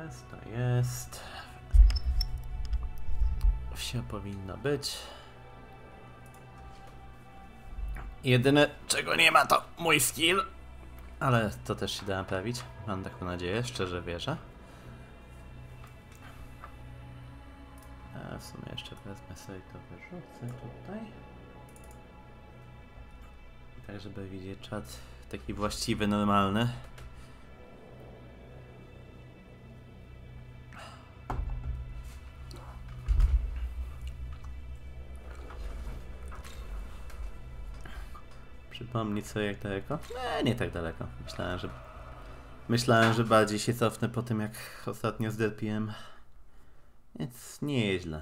jest, to jest. Wsie powinno być. Jedyne, czego nie ma, to mój skill. Ale to też się da naprawić. Mam taką nadzieję, szczerze wierzę. A w sumie jeszcze wezmę sobie to, wyrzucę tutaj. Tak, żeby widzieć czat taki właściwy, normalny. Przypomnieć sobie jak daleko? Nie tak daleko. Myślałem, że bardziej się cofnę po tym jak ostatnio zderpiłem. Więc nie jest źle.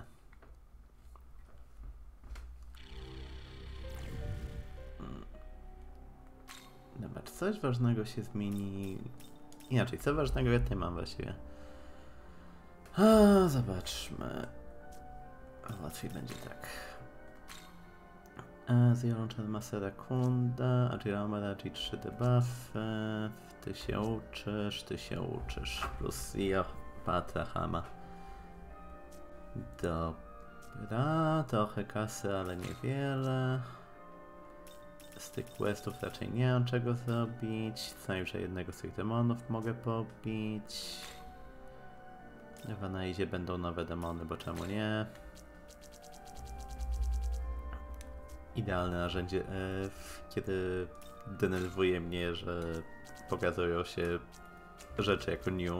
Dobra, czy coś ważnego się zmieni? Inaczej, co ważnego ja tutaj mam właściwie? Zobaczmy. Łatwiej będzie tak. Zjolącza masa Rakunda, Agirama, G3 debuffy. Ty się uczysz. Plus Zio, Patra, Hama. Dobra, trochę kasy, ale niewiele. Z tych questów raczej nie mam czego zrobić. Co najwyżej jednego z tych demonów mogę pobić. W analizie będą nowe demony, bo czemu nie? Idealne narzędzie, kiedy denerwuje mnie, że pokazują się rzeczy jako new.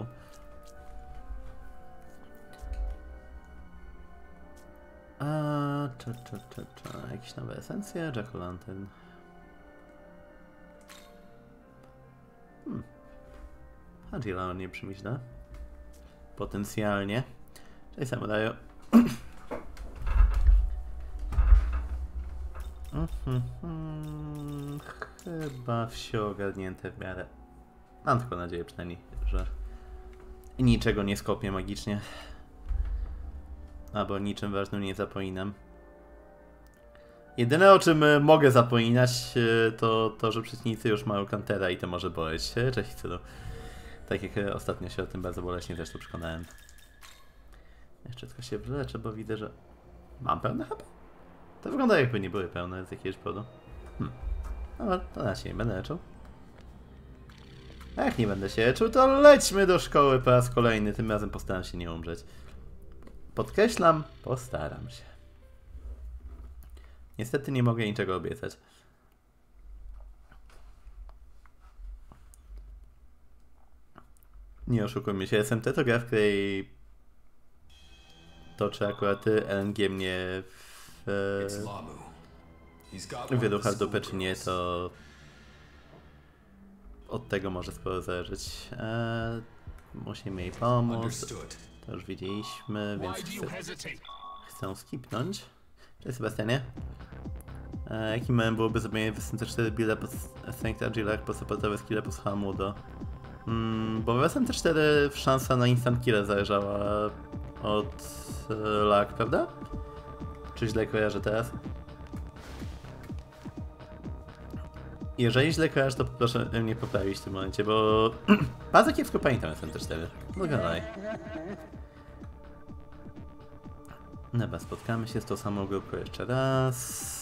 Jakieś nowe esencje? Jack-o'-lantern. Angela nie brzmi źle. Potencjalnie. Cześć samuraju. Chyba wsie ogarnięte w miarę. Mam tylko nadzieję przynajmniej, że niczego nie skopię magicznie. Albo niczym ważnym nie zapominam. Jedyne o czym mogę zapominać to że przeciwnicy już mają Kantera i to może boleć. Cześć Cylu. Tak jak ostatnio się o tym bardzo boleśnie zresztą przekonałem. Jeszcze tylko się wyleczę, bo widzę, że mam pełne HP. To wygląda jakby nie były pełne z jakiegoś powodu. No to na się nie będę leczył. A jak nie będę się leczył, to lećmy do szkoły po raz kolejny. Tym razem postaram się nie umrzeć. Podkreślam, postaram się. Niestety nie mogę niczego obiecać. Nie oszukujmy się, SMT to gra, w której to czy akurat LNG mnie wyrucha do dupy, czy nie, to od tego może sporo zależeć. Musimy jej pomóc. To już widzieliśmy, więc chcę skipnąć. Cześć Sebastianie. Jakim małem byłoby zrobienie w SMT4 builda pod Strength Agilach po supportowe skille plus Hamudo? Bo w SMT4 szansa na instant kill zależała od lag, prawda? Czy źle kojarzę teraz? Jeżeli źle kojarzę, to proszę mnie poprawić w tym momencie, bo bardzo kiepsko pamiętam SMT4. No gadaj. Dobra, spotkamy się z tą samą grupką jeszcze raz.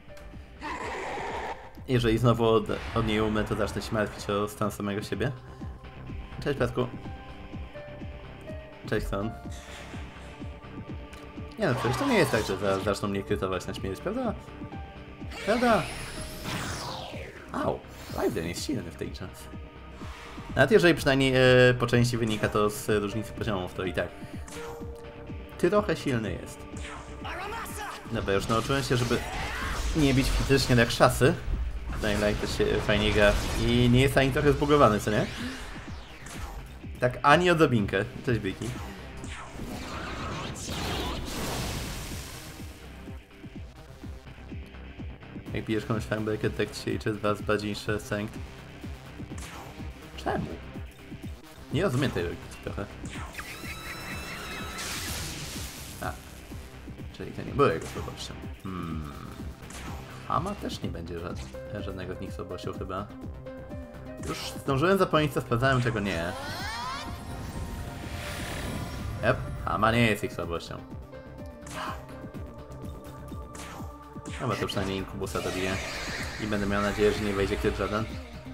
Jeżeli znowu od niej umrę, to zacznę się martwić o stan samego siebie. Cześć Piotku. Cześć Son. Nie no, przecież to nie jest tak, że zaraz zaczną mnie krytować na śmierć, prawda? Prawda? Au, Raiden jest silny w tej grze. Nawet jeżeli przynajmniej po części wynika to z różnicy poziomów, to i tak trochę silny jest. Dobra, już nauczyłem się, żeby nie bić fizycznie jak szasy. Dying to się fajnie gra i nie jest ani trochę zbugowany, co nie? Tak ani odrobinkę. Cześć Byki. Jak bijesz komuś fanbreaker, tak ci się liczy z was bardziej niż Strength. Czemu? Nie rozumiem tej logiki trochę. Czyli to nie było jego słabością. Hama też nie będzie żadnego z nich słabością chyba. Już zdążyłem zapomnieć co sprawdzałem, czego nie. Yep, Hama nie jest ich słabością. Dobra, to przynajmniej inkubusa dobiję. I będę miał nadzieję, że nie wejdzie kryt żaden.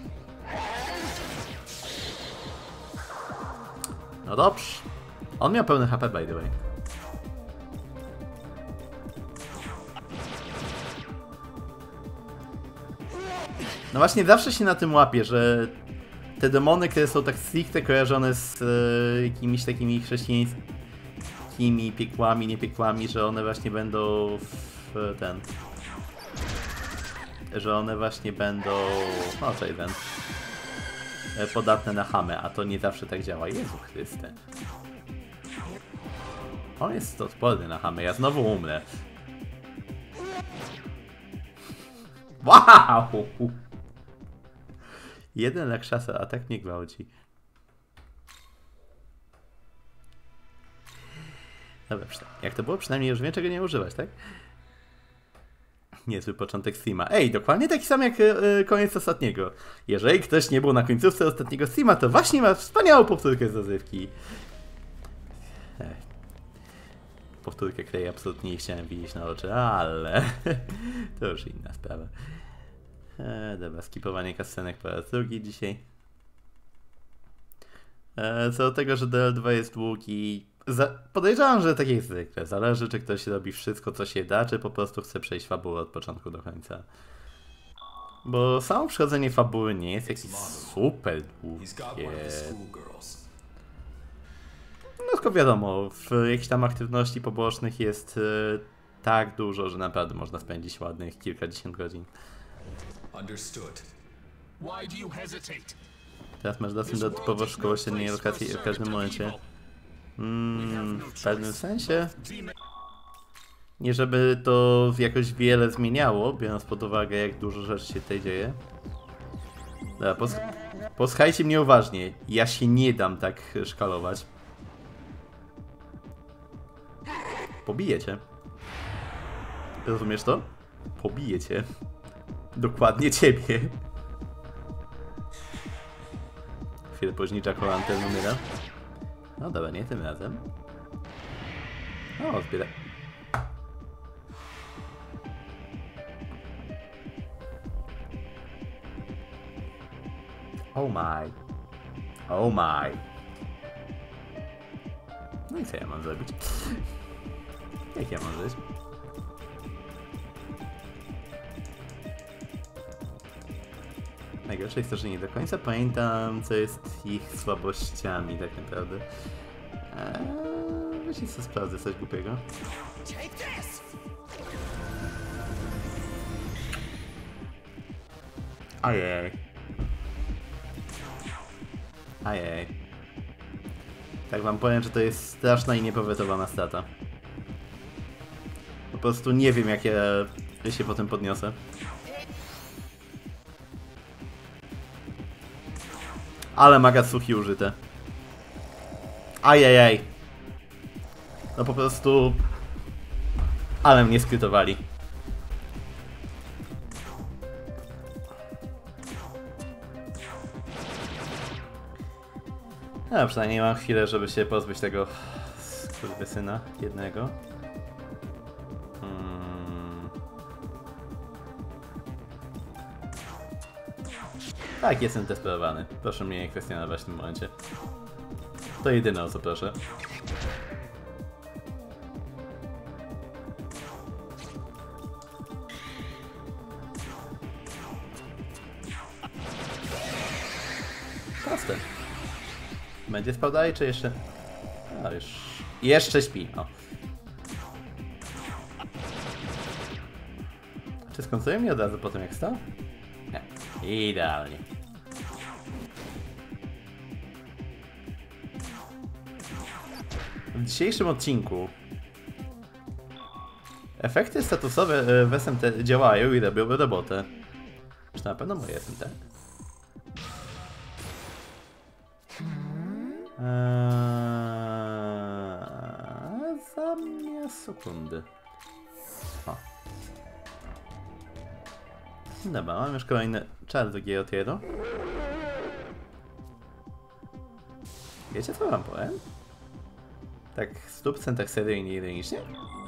No dobrze. On miał pełny HP, by the way. No właśnie, zawsze się na tym łapię, że te demony, które są tak stricte kojarzone z jakimiś takimi chrześcijańskimi piekłami, nie piekłami, że one właśnie będą w ten... Że one właśnie będą... No co jeden. Podatne na hamę, a to nie zawsze tak działa. Jezu Chryste. On jest odporny na hamę, ja znowu umrę. Wow! Jeden Rakshasa, a tak nie gwałci. Dobra, jak to było? Przynajmniej już wiem, czego nie używać, tak? Niezły początek streama. Ej, dokładnie taki sam jak koniec ostatniego. Jeżeli ktoś nie był na końcówce ostatniego streama, to właśnie ma wspaniałą powtórkę z rozrywki. Powtórkę, której absolutnie nie chciałem widzieć na oczy, ale to już inna sprawa. Dobra, skipowanie cutscenek po raz drugi dzisiaj. Co do tego, że DL2 jest długi, podejrzewam, że tak jest zwykle. Zależy, czy ktoś robi wszystko, co się da, czy po prostu chce przejść fabułę od początku do końca. Bo samo przechodzenie fabuły nie jest jakieś super długie. No tylko wiadomo, w jakichś tam aktywności pobocznych jest tak dużo, że naprawdę można spędzić ładnych kilkadziesiąt godzin. Teraz masz dostęp do typowo szkoły średniej lokacji w każdym momencie. W pewnym sensie. Nie żeby to jakoś wiele zmieniało, biorąc pod uwagę, jak dużo rzeczy się tutaj dzieje. Dobra, posłuchajcie mnie uważnie. Ja się nie dam tak szkalować. Pobiję cię. Rozumiesz to? Pobiję cię. Dokładnie ciebie. Chwilę później Jack O'Lantern umiera. No dobra, nie tym razem. O, zbieraj. Oh my. Oh my. No i co ja mam zrobić? Jak ja mam żyć? Najgorsze jest to, że nie do końca pamiętam, co jest ich słabościami tak naprawdę. Wiecie co, sprawdzę coś głupiego. Ajej. Ajej. Tak wam powiem, że to jest straszna i niepowetowana strata. Po prostu nie wiem, jak ja się potem podniosę. Ale Magatsuki użyte. Ajajaj. No po prostu... Ale mnie skrytowali. No przynajmniej mam chwilę, żeby się pozbyć tego skurwysyna jednego. Tak, jestem testowany. Proszę mnie nie kwestionować w tym momencie. To jedyne, o co proszę. Proste. Będzie spał dalej, czy jeszcze... A, już... Jeszcze śpi, o. Czy skończyłem mi od razu po tym, jak stał? Nie. Idealnie. W dzisiejszym odcinku efekty statusowe w SMT działają i robią robotę. Czy to na pewno moje SMT? Zamiast sekundy. O. Dobra, mam już kolejny czar do Giotiero. Wiecie co wam powiem? Tak 100% tak serio i nieironicznie?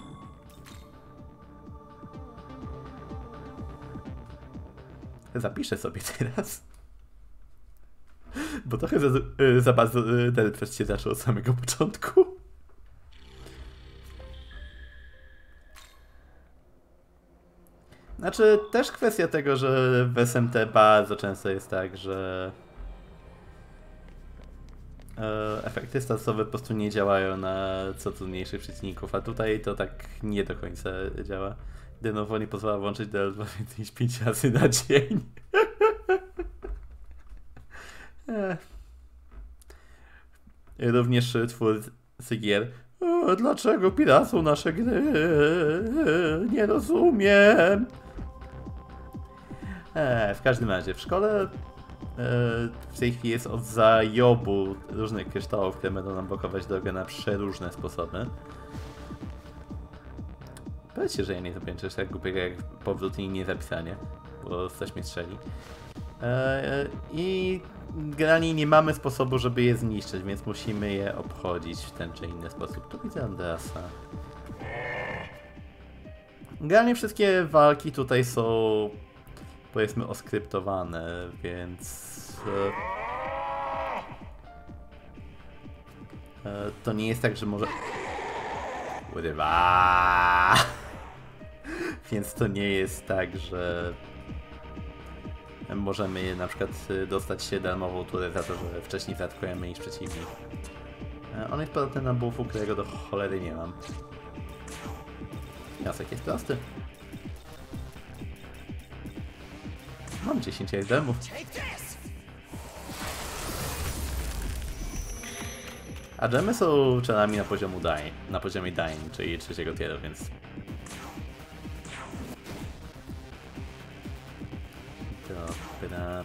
Zapiszę sobie teraz. Bo trochę za bardzo ten fest się zaczął od samego początku. Znaczy, też kwestia tego, że w SMT bardzo często jest tak, że efekty statusowe po prostu nie działają na co trudniejszych przeciwników, a tutaj to tak nie do końca działa. Denowo nie pozwala włączyć DL2 więcej niż 5 razy na dzień. Również twórcy gier. Dlaczego piracą nasze gry? Nie rozumiem. W każdym razie, w szkole w tej chwili jest od zajobu różnych kryształów, które będą nam blokować drogę na przeróżne sposoby. Powiedzcie, że ja nie zrobiłem czegoś tak głupiego jak powrót i niezapisanie, bo coś mnie strzeli. I generalnie nie mamy sposobu, żeby je zniszczyć, więc musimy je obchodzić w ten czy inny sposób. Tu widzę Andrasa. Generalnie wszystkie walki tutaj są, powiedzmy, oskryptowane, więc to nie jest tak, że może... Urywa! Więc to nie jest tak, że możemy na przykład dostać się darmową turę za to, że wcześniej zaatakujemy niż przeciwnik. On jest podatny na buffu, którego do cholery nie mam. Wniosek jest prosty. Mam 10 itemów. A gemy są czarami na poziomie Dying, czyli 3. tieru, więc... Dobra.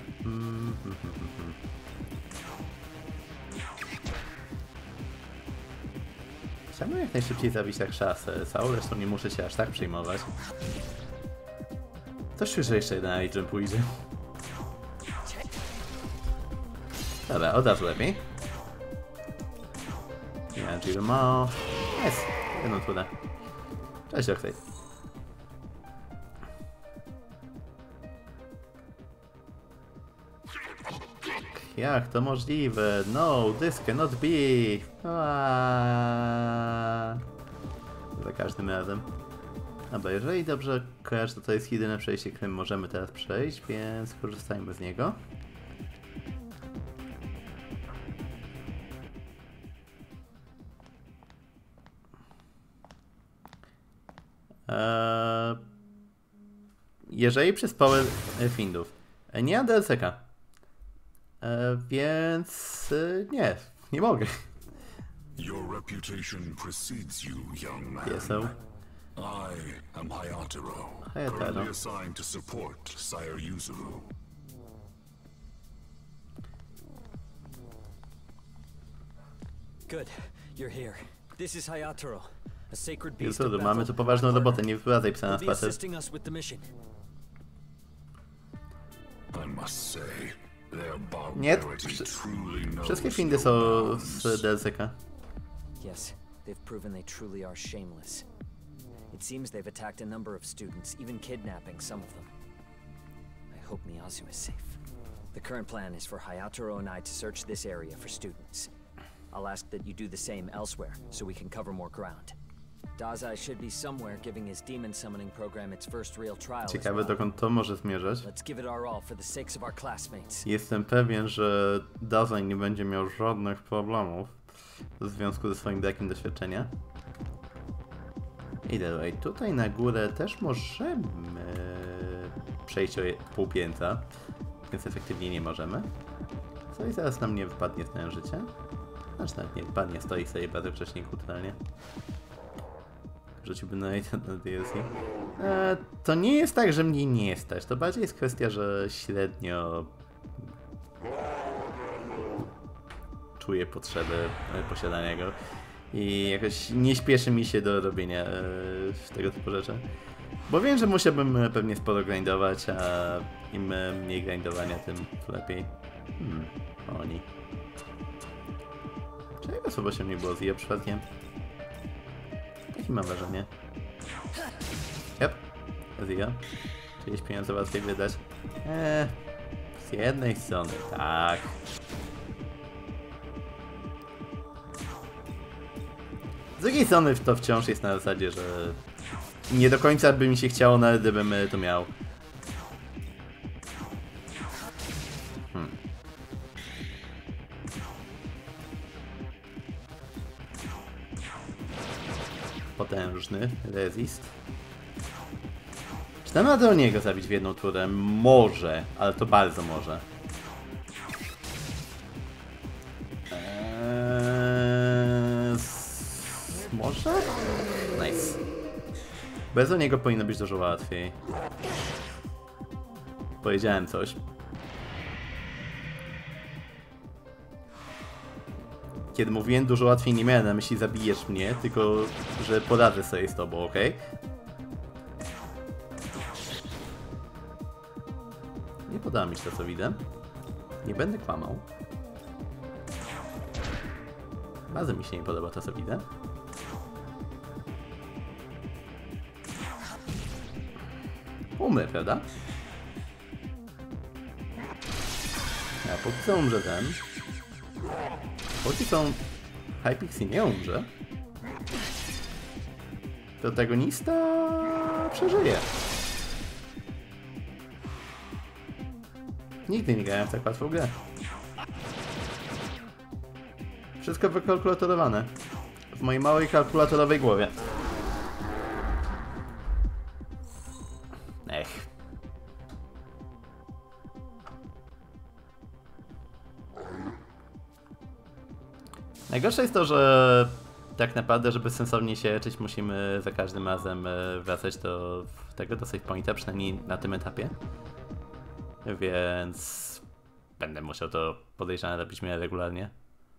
Chciałbym jak najszybciej zabić tak szasę. Całą zresztą nie muszę się aż tak przejmować. Coś czuję, że jeszcze jeden agent pójdzie. Dobra, od razu lepiej. Nie, Jill ma... Jest, jedną turę. Cześć, Oxide. Jak to możliwe? No, this cannot be! Za każdym razem. Dobra, jeżeli dobrze kojarzę, to jest jedyne przejście, którym możemy teraz przejść, więc korzystajmy z niego. Jeżeli przez Power Findów. Nie mam DLC-ka. Więc nie mogę. Your reputation precedes you, young man. Pieseł. I am Hayataro, currently assigned to support Sire Yuzuru. Good, you're here. This is Hayataro, a sacred beast of Yuzuru, battle. mamy tu poważną robotę, nie wyprowadzaj psa na Will be spacer. assisting us with the mission. I must say, their Nie, barbarity truly knows wszystkie findy no są bounds. z DLC-ka. Yes, they've proven they truly are shameless. It seems they've attacked a number of students, even kidnapping some of them. I hope Miyazu is safe. The current plan is for Hayataro and I to search this area for students. I'll ask that you do the same elsewhere, so we can cover more ground. Dazai should be somewhere giving his demon summoning program its first real trial as Ciekawe, well. dokąd to może zmierzać. Let's give it our all for the sakes of our classmates. Jestem pewien, że Dazai nie będzie miał żadnych problemów w związku ze swoim brakiem doświadczenia. I dalej, tutaj na górę też możemy przejść o pół piętra, więc efektywnie nie możemy. Co i zaraz nam nie wypadnie z całym życie. Znaczy nawet nie wypadnie, stoi sobie bardzo wcześniej kulturalnie. Rzuciłbym na DLC. To nie jest tak, że mnie nie stać. To bardziej jest kwestia, że średnio czuję potrzebę posiadania go i jakoś nie śpieszy mi się do robienia tego typu rzeczy. Bo wiem, że musiałbym pewnie sporo grindować, a im mniej grindowania, tym lepiej. Oni. Czego słabo się nie było zje przypadkiem? Taki mam wrażenie. Yep. Zja. Czyjeś pieniądze łatwiej wydać. Z jednej strony, tak. Z drugiej strony to wciąż jest na zasadzie, że nie do końca by mi się chciało, nawet gdybym to miał. Potężny resist. Czy dam radę o niego zabić w jedną turę? Może, ale to bardzo może. Może? Nice. Bez o niego powinno być dużo łatwiej. Powiedziałem coś. Kiedy mówiłem dużo łatwiej, nie miałem na myśli zabijesz mnie, tylko że poradzę sobie z tobą, ok? Nie podoba mi się to, co widzę. Nie będę kłamał. Bardzo mi się nie podoba to, co widzę. Umrę, prawda? A póki co umrze ten. Póki co Hypixie nie umrze. Protagonista przeżyje. Nigdy nie grałem w tak łatwą grę. Wszystko wykalkulatorowane. W mojej małej kalkulatorowej głowie. Ech. Najgorsze jest to, że tak naprawdę, żeby sensownie się leczyć, musimy za każdym razem wracać do save pointa, przynajmniej na tym etapie. Więc będę musiał to, podejrzane, robić mnie regularnie.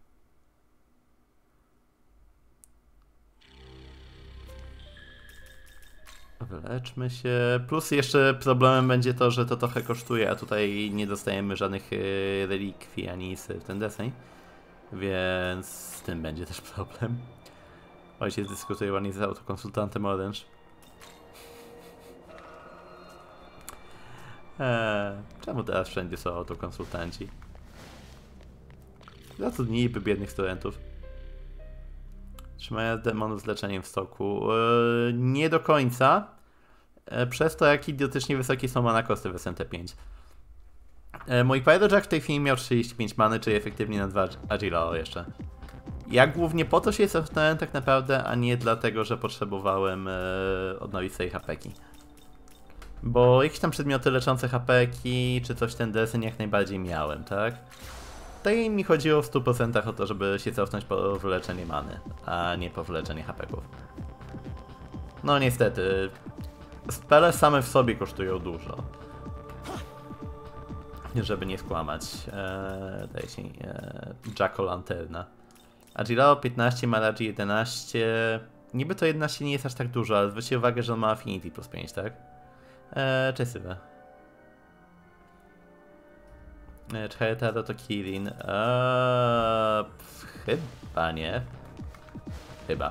Wyleczmy się. Plus jeszcze problemem będzie to, że to trochę kosztuje, a tutaj nie dostajemy żadnych relikwii ani nic w ten deseń. Więc z tym będzie też problem. Ojciec dyskutuje ładnie z autokonsultantem Orange. Czemu teraz wszędzie są autokonsultanci? Zatrudniliby biednych studentów. Trzymając demonów z leczeniem w stoku. Nie do końca. Przez to, jak idiotycznie wysokie są mana koszty w SNT5. Mój Pyrojack w tej chwili miał 35 many, czyli efektywnie na 2 Agilao jeszcze. Ja głównie po to się cofnąłem tak naprawdę, a nie dlatego, że potrzebowałem odnowić sobie HP-ki. Bo jakieś tam przedmioty leczące HP-ki, czy coś ten deseń jak najbardziej miałem, tak? Tutaj mi chodziło w 100% o to, żeby się cofnąć po wyleczenie many, a nie po wyleczenie HP-ków. No niestety, spele same w sobie kosztują dużo. Żeby nie skłamać. Dajcie Jack-o'-lanterna. Agilao 15, Malachi 11. Niby to 11 nie jest aż tak dużo, ale zwróćcie uwagę, że on ma Affinity plus 5, tak? Cześć Sywe. Chhaetaro to Kirin. Chyba nie. Chyba.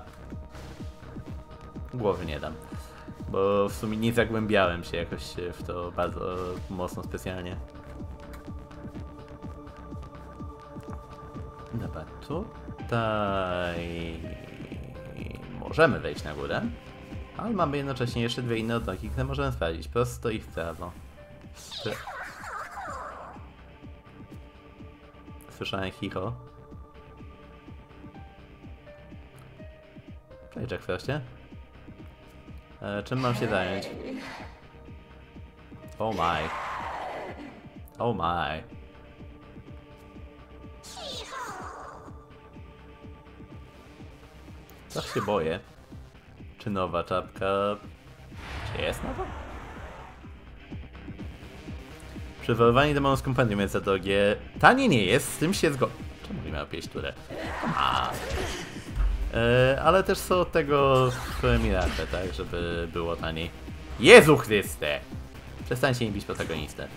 Głowy nie dam. Bo w sumie nie zagłębiałem się jakoś w to bardzo mocno specjalnie. Dobra, tutaj możemy wejść na górę, ale mamy jednocześnie jeszcze dwie inne odnogi, które możemy sprawdzić. Prosto i w prawo. Słyszałem chicho. Cześć Jack Frostie. Czym mam się zająć? Oh my. Oh my. Tak się boję. Czy nowa czapka... Czy jest nowa? Przywoływanie demonów z kompendium jest za drogie. Tanie nie jest, z tym się zgodzę. Czemu nie miał pieść turę? Ale też są od tego miracze, tak, żeby było taniej. Jezu Chryste! Przestańcie nie bić protagonistę.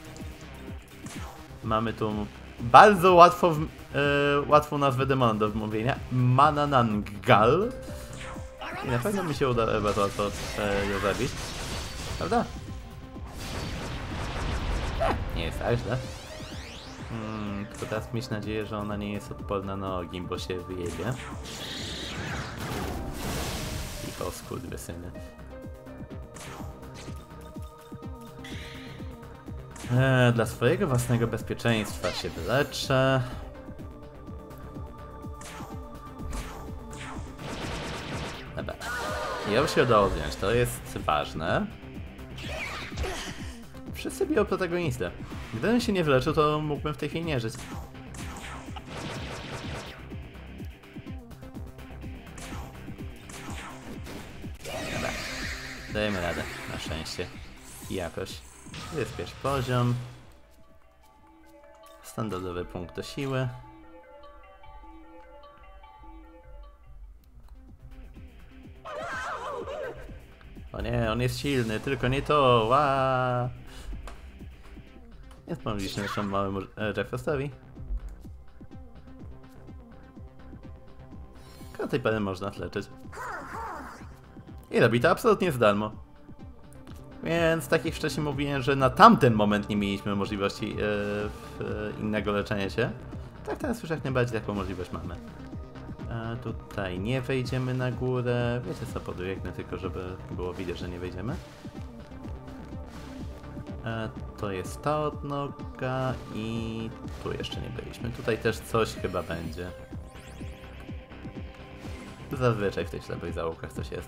Mamy tu bardzo łatwą nazwę demona do wymówienia. Manananggal. I na pewno mi się uda bardzo łatwo ją zabić. Prawda? Nie jest tak źle. Tylko teraz mieć nadzieję, że ona nie jest odporna na ogień, bo się wyjebie. I o skurwysyny. Dla swojego własnego bezpieczeństwa się wyleczę. Dobra. Ją się udało wziąć, to jest ważne. Wszyscy biją protagonistę. Gdybym się nie wyleczył, to mógłbym w tej chwili nie żyć. Dobra. Dajemy radę, na szczęście. I jakoś. Wyspiesz poziom. Standardowy punkt do siły. O nie, on jest silny, tylko nie to. Ła! Nie wspomnieliśmy naszemu małemu Jeffersowi. Tylko tej parę można leczyć. I robi to absolutnie za darmo. Więc tak jak wcześniej mówiłem, że na tamten moment nie mieliśmy możliwości innego leczenia się. Tak teraz już jak najbardziej taką możliwość mamy. Tutaj nie wejdziemy na górę. Wiecie co, podbiegnę tylko, żeby było widać, że nie wejdziemy. To jest ta odnoga i tu jeszcze nie byliśmy. Tutaj też coś chyba będzie. Zazwyczaj w tych ślepych zaułkach coś jest.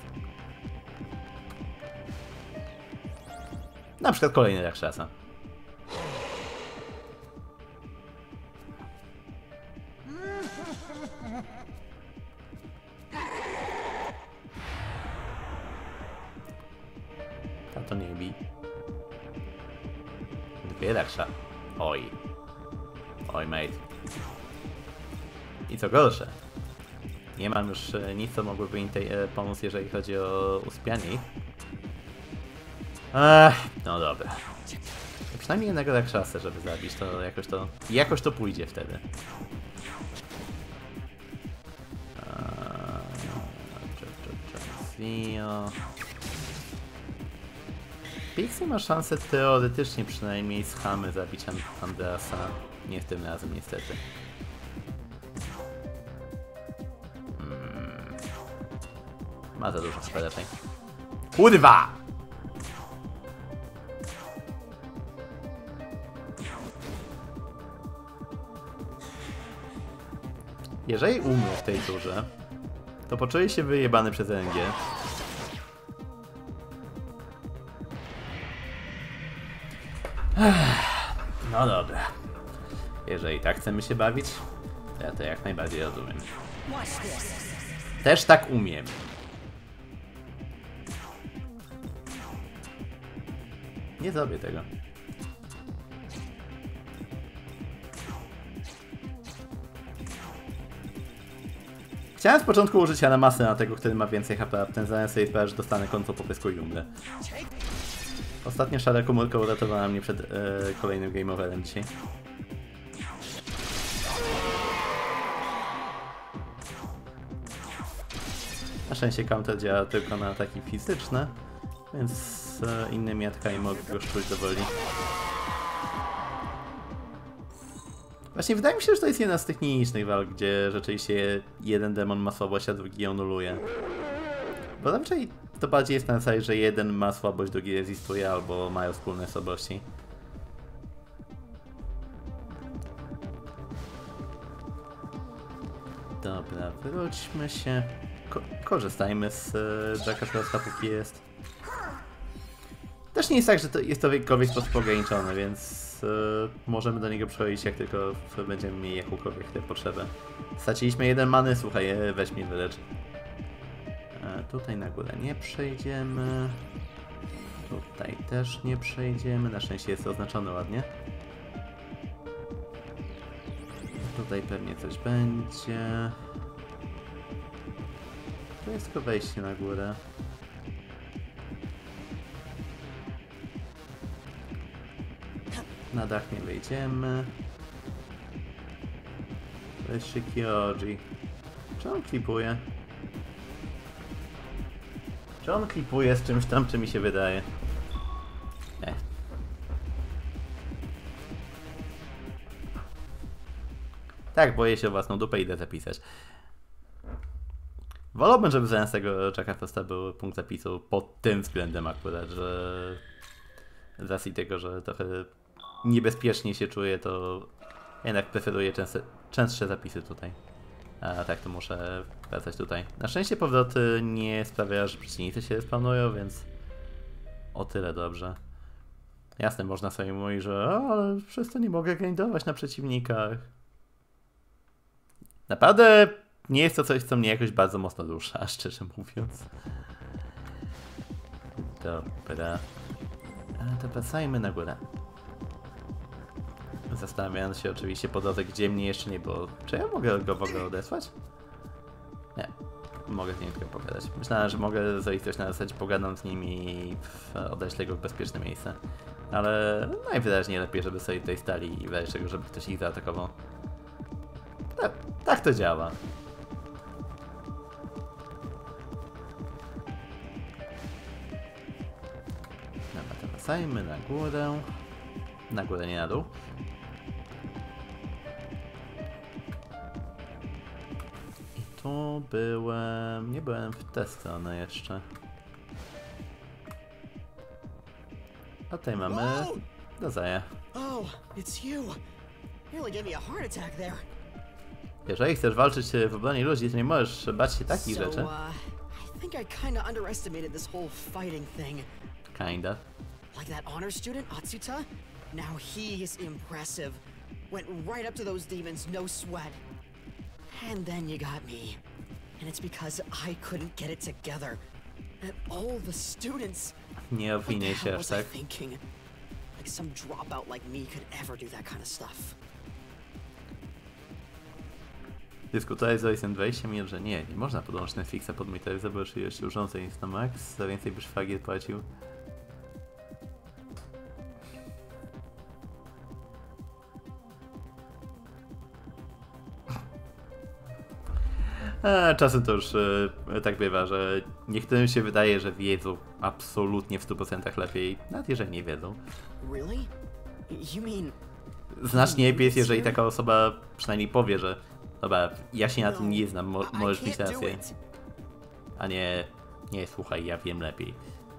Na przykład kolejny Rakshasa. A to nie bij. Dwie Raksha. Oj. Oj, mate. I co gorsze, nie mam już nic, co mogłoby im pomóc, jeżeli chodzi o uspianie ich. No dobra. Przynajmniej jednego Rakshasa, żeby zabić, to jakoś to pójdzie wtedy. Pixie ma szansę teoretycznie przynajmniej z Hamy zabić Andreasa. Nie tym razem niestety. Ma za dużo chyba raczej. Kurwa! Jeżeli umrę w tej turze, to poczuję się wyjebany przez RNG. No dobra. Jeżeli tak chcemy się bawić, to ja to jak najbardziej rozumiem. Też tak umiem. Nie zrobię tego. Chciałem z początku użyć Anamasy na tego, który ma więcej HP, ten zamiast sobie sprawia, że dostanę końcu po pysku i umrę. Ostatnia szara komórka uratowała mnie przed kolejnym game overem dzisiaj. Na szczęście counter działa tylko na ataki fizyczne, więc innymi atakami mogę go szczuć do woli. Właśnie wydaje mi się, że to jest jedna z tych nielicznych walk, gdzie rzeczywiście jeden demon ma słabość, a drugi ją nuluje. Bo zazwyczaj to bardziej jest na zasadzie, że jeden ma słabość, drugi rezistuje, albo mają wspólne słabości. Dobra, wróćmy się. Korzystajmy z Jacka póki jest. Też nie jest tak, że to jest to w jakikolwiek sposób ograniczone, więc możemy do niego przechodzić, jak tylko będziemy mieli jakąkolwiek potrzebę. Straciliśmy jeden many, słuchaj, weź mnie wylecz. Tutaj na górę nie przejdziemy. Tutaj też nie przejdziemy. Na szczęście jest to oznaczone ładnie. Tutaj pewnie coś będzie. To jest tylko wejście na górę. Na dach nie wejdziemy. To jest Shikioji. Czy on klipuje? Czy on klipuje z czymś tam, czy mi się wydaje? Nie. Tak, boję się o własną dupę, idę zapisać. Wolałbym, żeby zamiast tego Jacka Frosta był punkt zapisu pod tym względem akurat, że z racji tego, że trochę niebezpiecznie się czuję, to jednak preferuję częstsze zapisy tutaj. A tak, to muszę wracać tutaj. Na szczęście powroty nie sprawia, że przeciwnicy się spawnują, więc o tyle dobrze. Jasne, można sobie mówić, że ale przez to nie mogę grindować na przeciwnikach. Naprawdę nie jest to coś, co mnie jakoś bardzo mocno rusza, szczerze mówiąc. Dobra. To wracajmy na górę. Zastanawiając się oczywiście po drodze, gdzie mnie jeszcze nie było. Czy ja mogę go w ogóle odesłać? Nie. Mogę z nim tylko pogadać. Myślałem, że mogę zrobić coś na zasadzie pogadam z nimi i odeślę go w bezpieczne miejsce. Ale najwyraźniej lepiej, żeby sobie tutaj stali i wreszcie czego, żeby ktoś ich zaatakował. Tak to działa. Dobra, to wracajmy na górę. Na górę, nie na dół. I tu byłem... Nie byłem w tę stronę jeszcze. A tutaj mamy... Dozaję. Jeżeli chcesz walczyć w obronie ludzi, to nie możesz bać się takich rzeczy. I think I kinda underestimated this whole fighting thing. Kinda. Like that honor student, Atsuta? Now he's impressive. Went right up to those demons, no sweat. And then you got me. And it's because I couldn't get it together. And all the students... Nie obwiniaj się aż tak. Like some dropout like me could ever do that kind of stuff. Dyskutować z Oisem 20 minut, że nie można podłączyć Netflixa pod mój telewizor, bo już ilość urządzeń jest na max, za więcej by szwagier płacił. Czasem to już tak bywa, że niektórym się wydaje, że wiedzą absolutnie w 100% lepiej, nawet jeżeli nie wiedzą. Znacznie lepiej jest, jeżeli taka osoba przynajmniej powie, że dobra, ja się na tym nie znam, możesz mieć rację. A nie, słuchaj, ja wiem lepiej.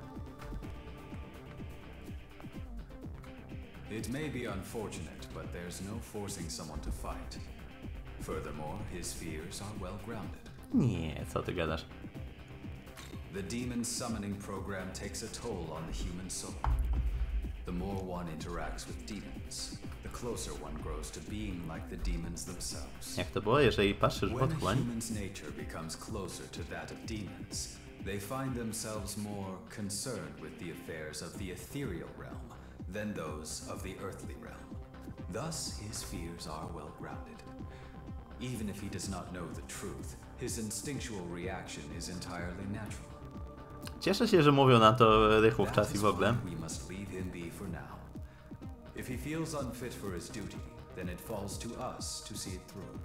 It may be unfortunate, but there's no forcing someone to fight. Furthermore, his fears are well grounded. Nie, co ty gadasz? The demon summoning program takes a toll on the human soul. The more one interacts with demons, the closer one grows to being like the demons themselves. Jak to było, jeżeli patrzysz w When a otchłań? human's nature becomes closer to that of demons, they find themselves more concerned with the affairs of the ethereal realm than those of the earthly realm. Thus, his fears are well grounded. Even if he does not know the truth, his instinctual reaction is entirely natural. Cieszę się, że mówią na to rychło w czas i w ogóle. We must leave him be for now. If he feels unfit for his duty, then it falls to us to see it through.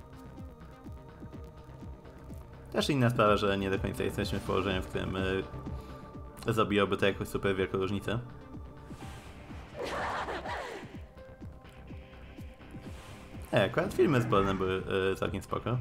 Też inna sprawa, że nie do końca jesteśmy w położeniu, w którym zrobiłoby to jakąś super wielką różnicę. Akurat filmy zborne były całkiem spoko.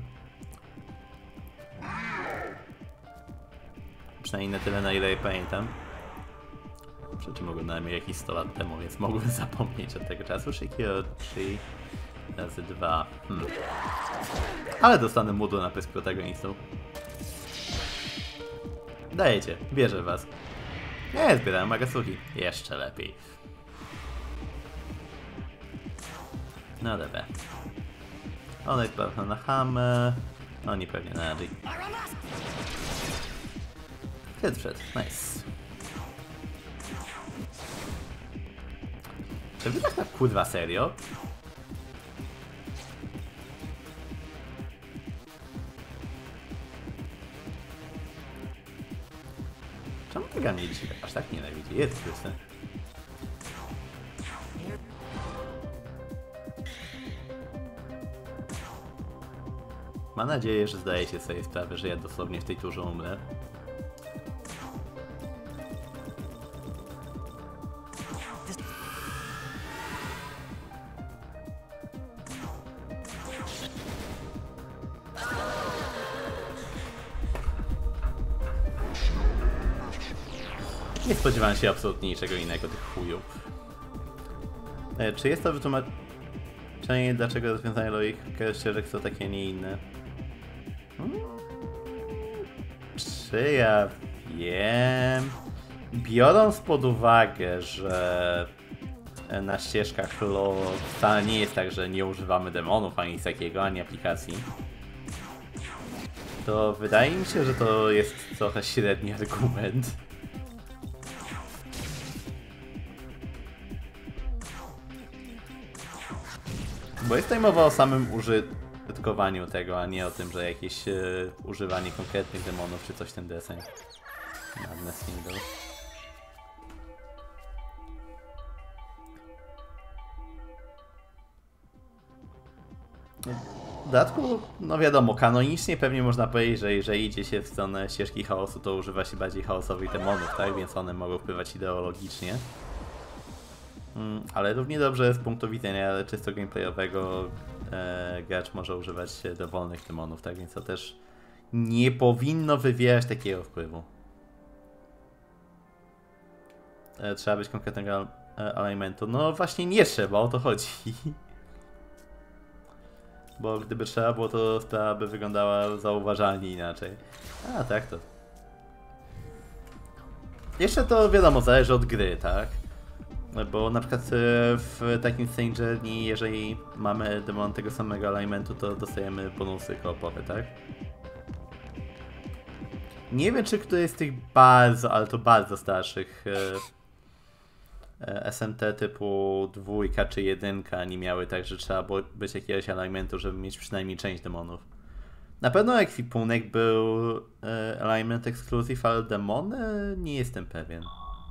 Przynajmniej na tyle, na ile je pamiętam. Przy czym oglądałem je jakieś 100 lat temu, więc mogłem zapomnieć od tego czasu. Shikiro 3 razy 2. Ale dostanę mudu na pysk protagonistą. Dajecie, wierzę w was. Nie, zbierałem Magasuki. Jeszcze lepiej. No dobra. Ona jest pewna na Hamę. Oni pewnie na G. Hit wszedł, nice. Czy wy tak na kurwa serio? Czemu tego mnie dzisiaj aż tak nienawidzi? Jest Chrysty. Mam nadzieję, że zdajecie sobie sprawę, że ja dosłownie w tej turze umrę. Nie spodziewałem się absolutnie niczego innego tych chujów. Czy jest to wytłumaczenie, dlaczego rozwiązania logiki ścieżek są takie, nie inne? Czy ja wiem? Biorąc pod uwagę, że na ścieżkach lore wcale nie jest tak, że nie używamy demonów ani nic takiego, ani aplikacji, to wydaje mi się, że to jest trochę średni argument. Bo jest tutaj mowa o samym użytkowaniu tego, a nie o tym, że jakieś używanie konkretnych demonów czy coś w ten deseń. Madness Kingdom. W dodatku, no wiadomo, kanonicznie pewnie można powiedzieć, że jeżeli idzie się w stronę ścieżki chaosu, to używa się bardziej chaosowych demonów, tak? Więc one mogą wpływać ideologicznie. Ale równie dobrze z punktu widzenia czysto gameplayowego gracz może używać dowolnych demonów, tak? Więc to też nie powinno wywierać takiego wpływu. Trzeba być konkretnego alignmentu. No właśnie nie trzeba, o to chodzi. Bo gdyby trzeba było, to sprawa by wyglądała zauważalnie inaczej. A tak to. Jeszcze to wiadomo, zależy od gry, tak? Bo na przykład w takim Strange Journey, jeżeli mamy demon tego samego alignmentu, to dostajemy bonusy koopowe, tak? Nie wiem, czy któryś z tych bardzo, ale to bardzo starszych SMT typu 2 czy 1 nie miały tak, że trzeba było być jakiegoś alignmentu, żeby mieć przynajmniej część demonów. Na pewno ekwipunek był alignment exclusive, ale demony nie jestem pewien.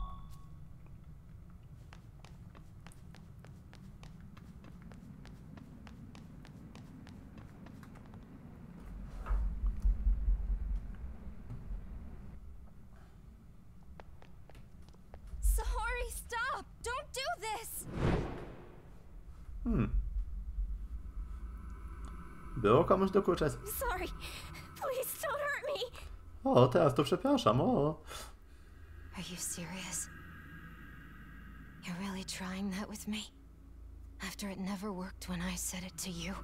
Było komuś dokuczać. Sorry. Please don't hurt me. O, teraz to przepraszam, o. Are you serious? You're really trying that with me? After it never worked when I said it to you?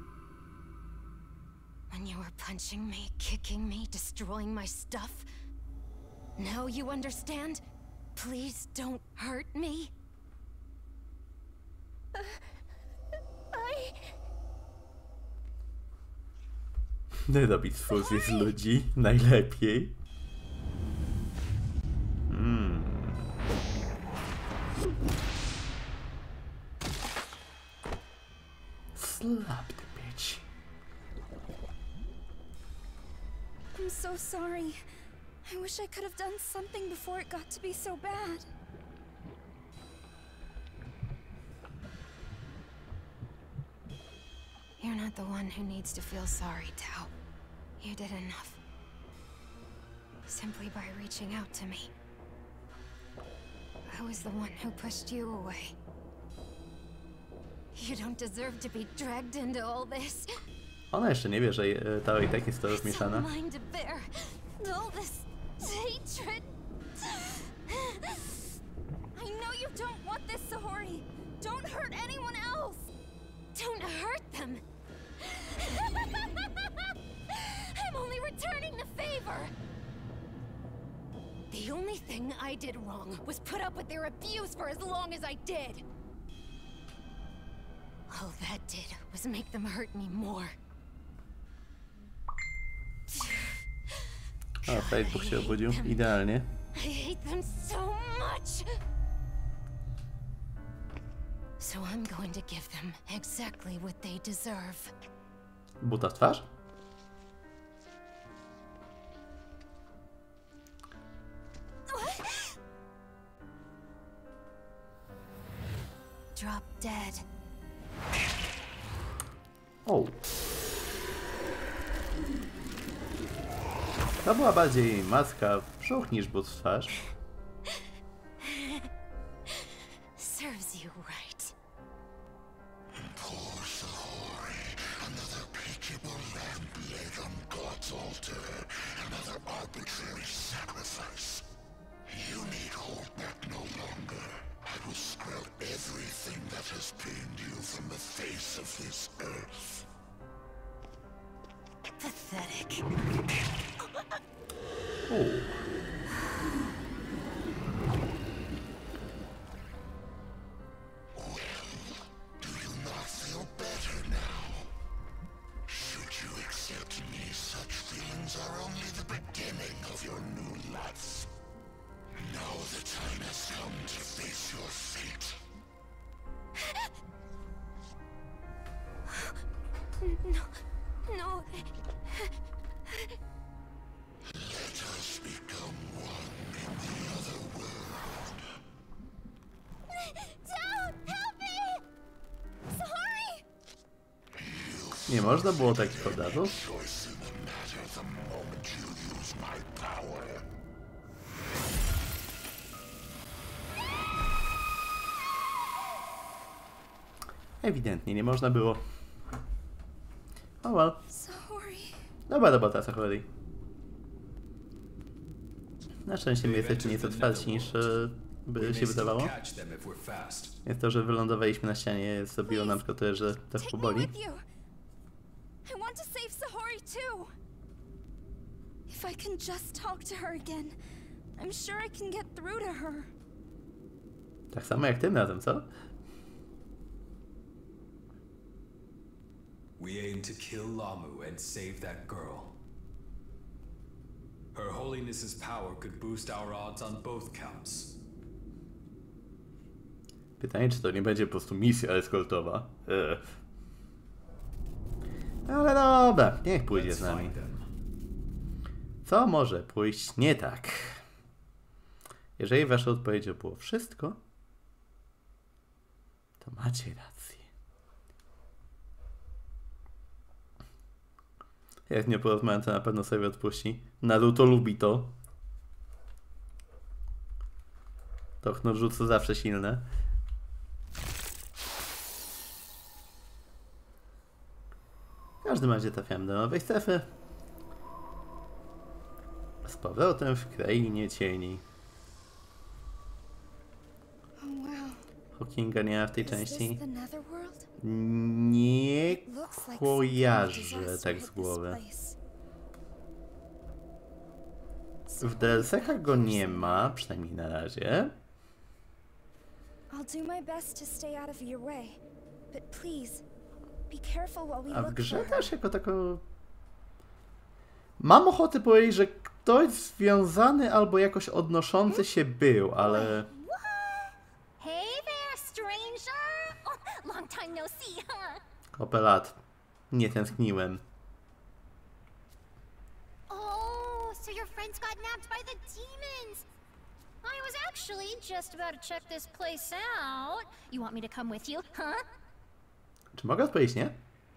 When you were punching me, kicking me, destroying my stuff? Now you understand? Please don't hurt me. Nie robić fuzji z ludzi, najlepiej. Slap the bitch. I'm so sorry. I wish I could have done something before it got to be so bad. You're not the one who needs to feel sorry, Tao. You did enough. Simply by reaching out to me. I was the one who pushed you away. You don't deserve to be dragged into all this. Ona jeszcze nie wie, że ta i tak jest to rozmieszana. Mine to bear. All this hatred. I know you don't want this, Sahori. Don't hurt anyone else. Don't hurt them. I'm only returning the favor. The only thing I did wrong was put up with their abuse for as long as I did. All that did was make them hurt me more. O, Facebook się obudził. Idealnie. I hate them so much. So I'm going to give them exactly what they deserve. Buta w twarz? Drop dead. O. To była bardziej maska w brzuch niż but w twarz. Serves you right. Poor Sahori, another pitiable lamb laid on God's altar, another arbitrary sacrifice. You need pathetic. Do you not feel better now? Should you accept me, such feelings are only the beginning of your new life. Now the time has come to face your fate. No. Let us become one in the other world. Don't help me! Sorry! Nie można było takich od razu? Choice in the matter the moment you use my power. Ewidentnie nie można było. O well. Sorry. Dobra robota, Satori. Na szczęście my jesteśmy nieco twardsi niż by się wydawało. Catch them if we're fast. Jest to, że wylądowaliśmy na ścianie, zrobiło nam tylko tyle, że trochę Take me boli. with you. I want to save Sahori too. If I can just talk to her again, I'm sure I can get through to her. Tak samo jak tym razem, co? We aim to kill Lamu and save that girl. Her Holiness's power could boost our odds on both counts. Pytanie, czy to nie będzie po prostu misja eskortowa? Ale dobra, niech pójdzie z Let's nami. find them. Co może pójść nie tak? Jeżeli waszą odpowiedzią było wszystko, to macie rację. Jak nie porozmawiam, to na pewno sobie odpuści. Naruto lubi to. To jutsu zawsze silne. W każdym razie trafiamy do nowej strefy. Z powrotem w krainie cieni. Oh wow. Hawkinga nie ma w tej Is części. this the Netherworld? Nie Looks like some kind of kojarzę disaster tak hit z this głowy. place. W DLC-kach go nie ma, przynajmniej na razie. I'll do my best to stay out of your way, but please be careful while we A w look grze for her. też jako tako... Mam ochotę powiedzieć, że ktoś związany albo jakoś odnoszący się był, ale... Hey there, stranger! Oh, long time no see, huh? Kopę lat. Nie tęskniłem. Oh, so your friends got nabbed by the demons! I was actually just about to check this place out. You want me to come with you, huh? Czy mogę odpowiedzieć nie?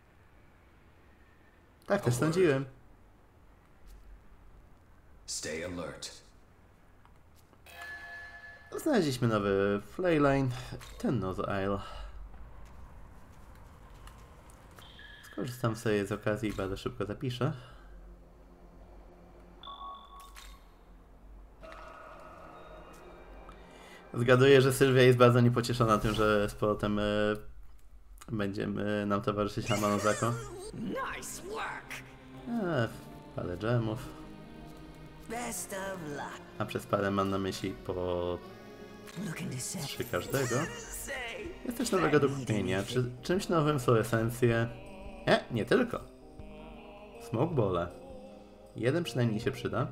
Tak, też sądziłem. Stay alert. Znaleźliśmy nowy Flayline, ten Nose Isle. Skorzystam sobie z okazji i bardzo szybko zapiszę. Zgaduję, że Sylwia jest bardzo niepocieszona tym, że z powrotem będziemy nam towarzyszyć Hamanozako. Nice work. Parę dżemów. Best of luck. A przez parę mam na myśli po Looking to set 3 każdego. say. Jest też nowego do kupienia. Czy czymś nowym są esencje? Nie tylko. Smokebole. Jeden przynajmniej się przyda.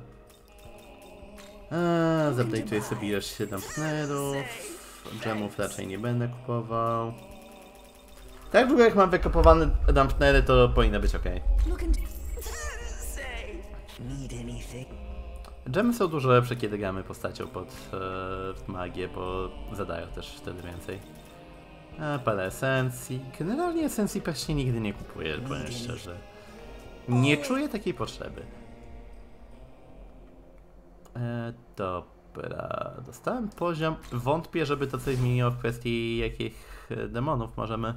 Zupdate'uję sobie ilość dumpnerów. Dżemów raczej nie będę kupował. Tak długo jak mam wykupowane dumpnery, to powinno być ok. Looking to say. Need anything? Dżemy są dużo lepsze, kiedy gramy postacią pod magię, bo zadają też wtedy więcej. Parę esencji. Generalnie esencji praktycznie nigdy nie kupuję, powiem szczerze. Nie czuję takiej potrzeby. Dobra, dostałem poziom. Wątpię, żeby to coś zmieniło w kwestii jakich demonów możemy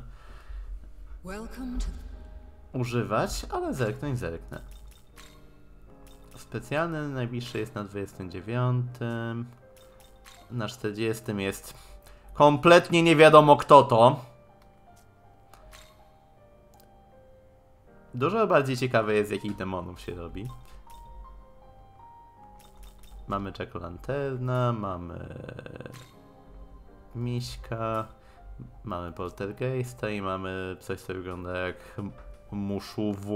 używać, ale zerknę. Specjalny najbliższy jest na 29. Na 40 jest kompletnie nie wiadomo kto to. Dużo bardziej ciekawe jest, z jakich demonów się robi. Mamy Jack-o'-lanterna, mamy Miśka, mamy Poltergeista i mamy coś, co wygląda jak Mushu W.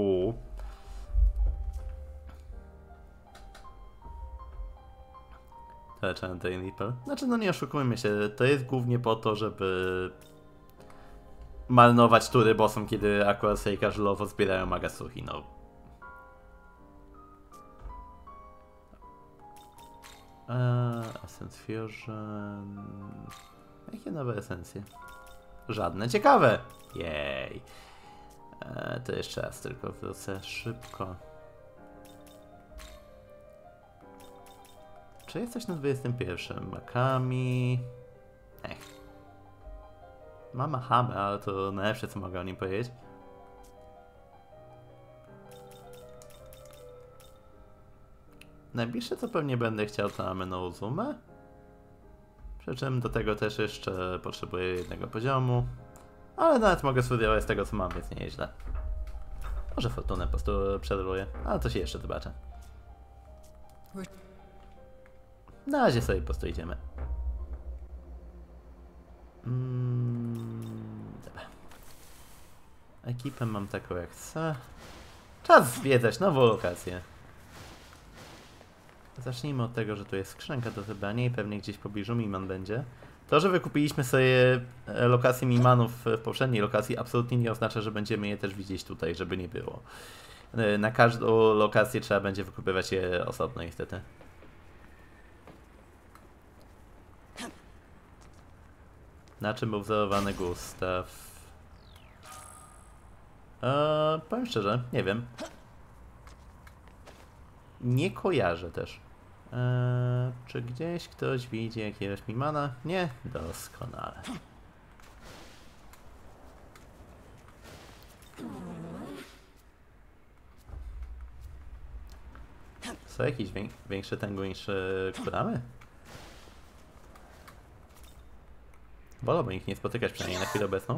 Legendary Reaper. Znaczy, no nie oszukujmy się, to jest głównie po to, żeby marnować tury bossom, kiedy akurat Seika żulowo zbierają Magasuhi, no. Essence Fusion... Jakie nowe esencje? Żadne. Ciekawe! Jej! To jeszcze raz tylko wrócę szybko. Czy jesteś na 21? Makami... Mam Hamę, ale to najlepsze, co mogę o nim powiedzieć. Najbliższe, co pewnie będę chciał, to mamy no Uzumę. Przy czym do tego też jeszcze potrzebuję jednego poziomu. Ale nawet mogę studiować z tego, co mam, więc nie jest źle. Może Fortunę po prostu przeroluję, ale to się jeszcze zobaczę. Na razie sobie po prostu idziemy. Dobra. Ekipę mam taką jak chcę. Czas zwiedzać nową lokację. Zacznijmy od tego, że tu jest skrzynka do zebrania i pewnie gdzieś w pobliżu Miman będzie. To, że wykupiliśmy sobie lokację Mimanów w poprzedniej lokacji, absolutnie nie oznacza, że będziemy je też widzieć tutaj, żeby nie było. Na każdą lokację trzeba będzie wykupywać je osobno, niestety. Na czym był wzorowany Gustaw? Powiem szczerze, nie wiem. Nie kojarzę też. Czy gdzieś ktoś widzi jakiegoś Mimana? Nie? Doskonale. Są jakieś większe tęgu niż kuramy? Wolałbym ich nie spotykać, przynajmniej na chwilę obecną.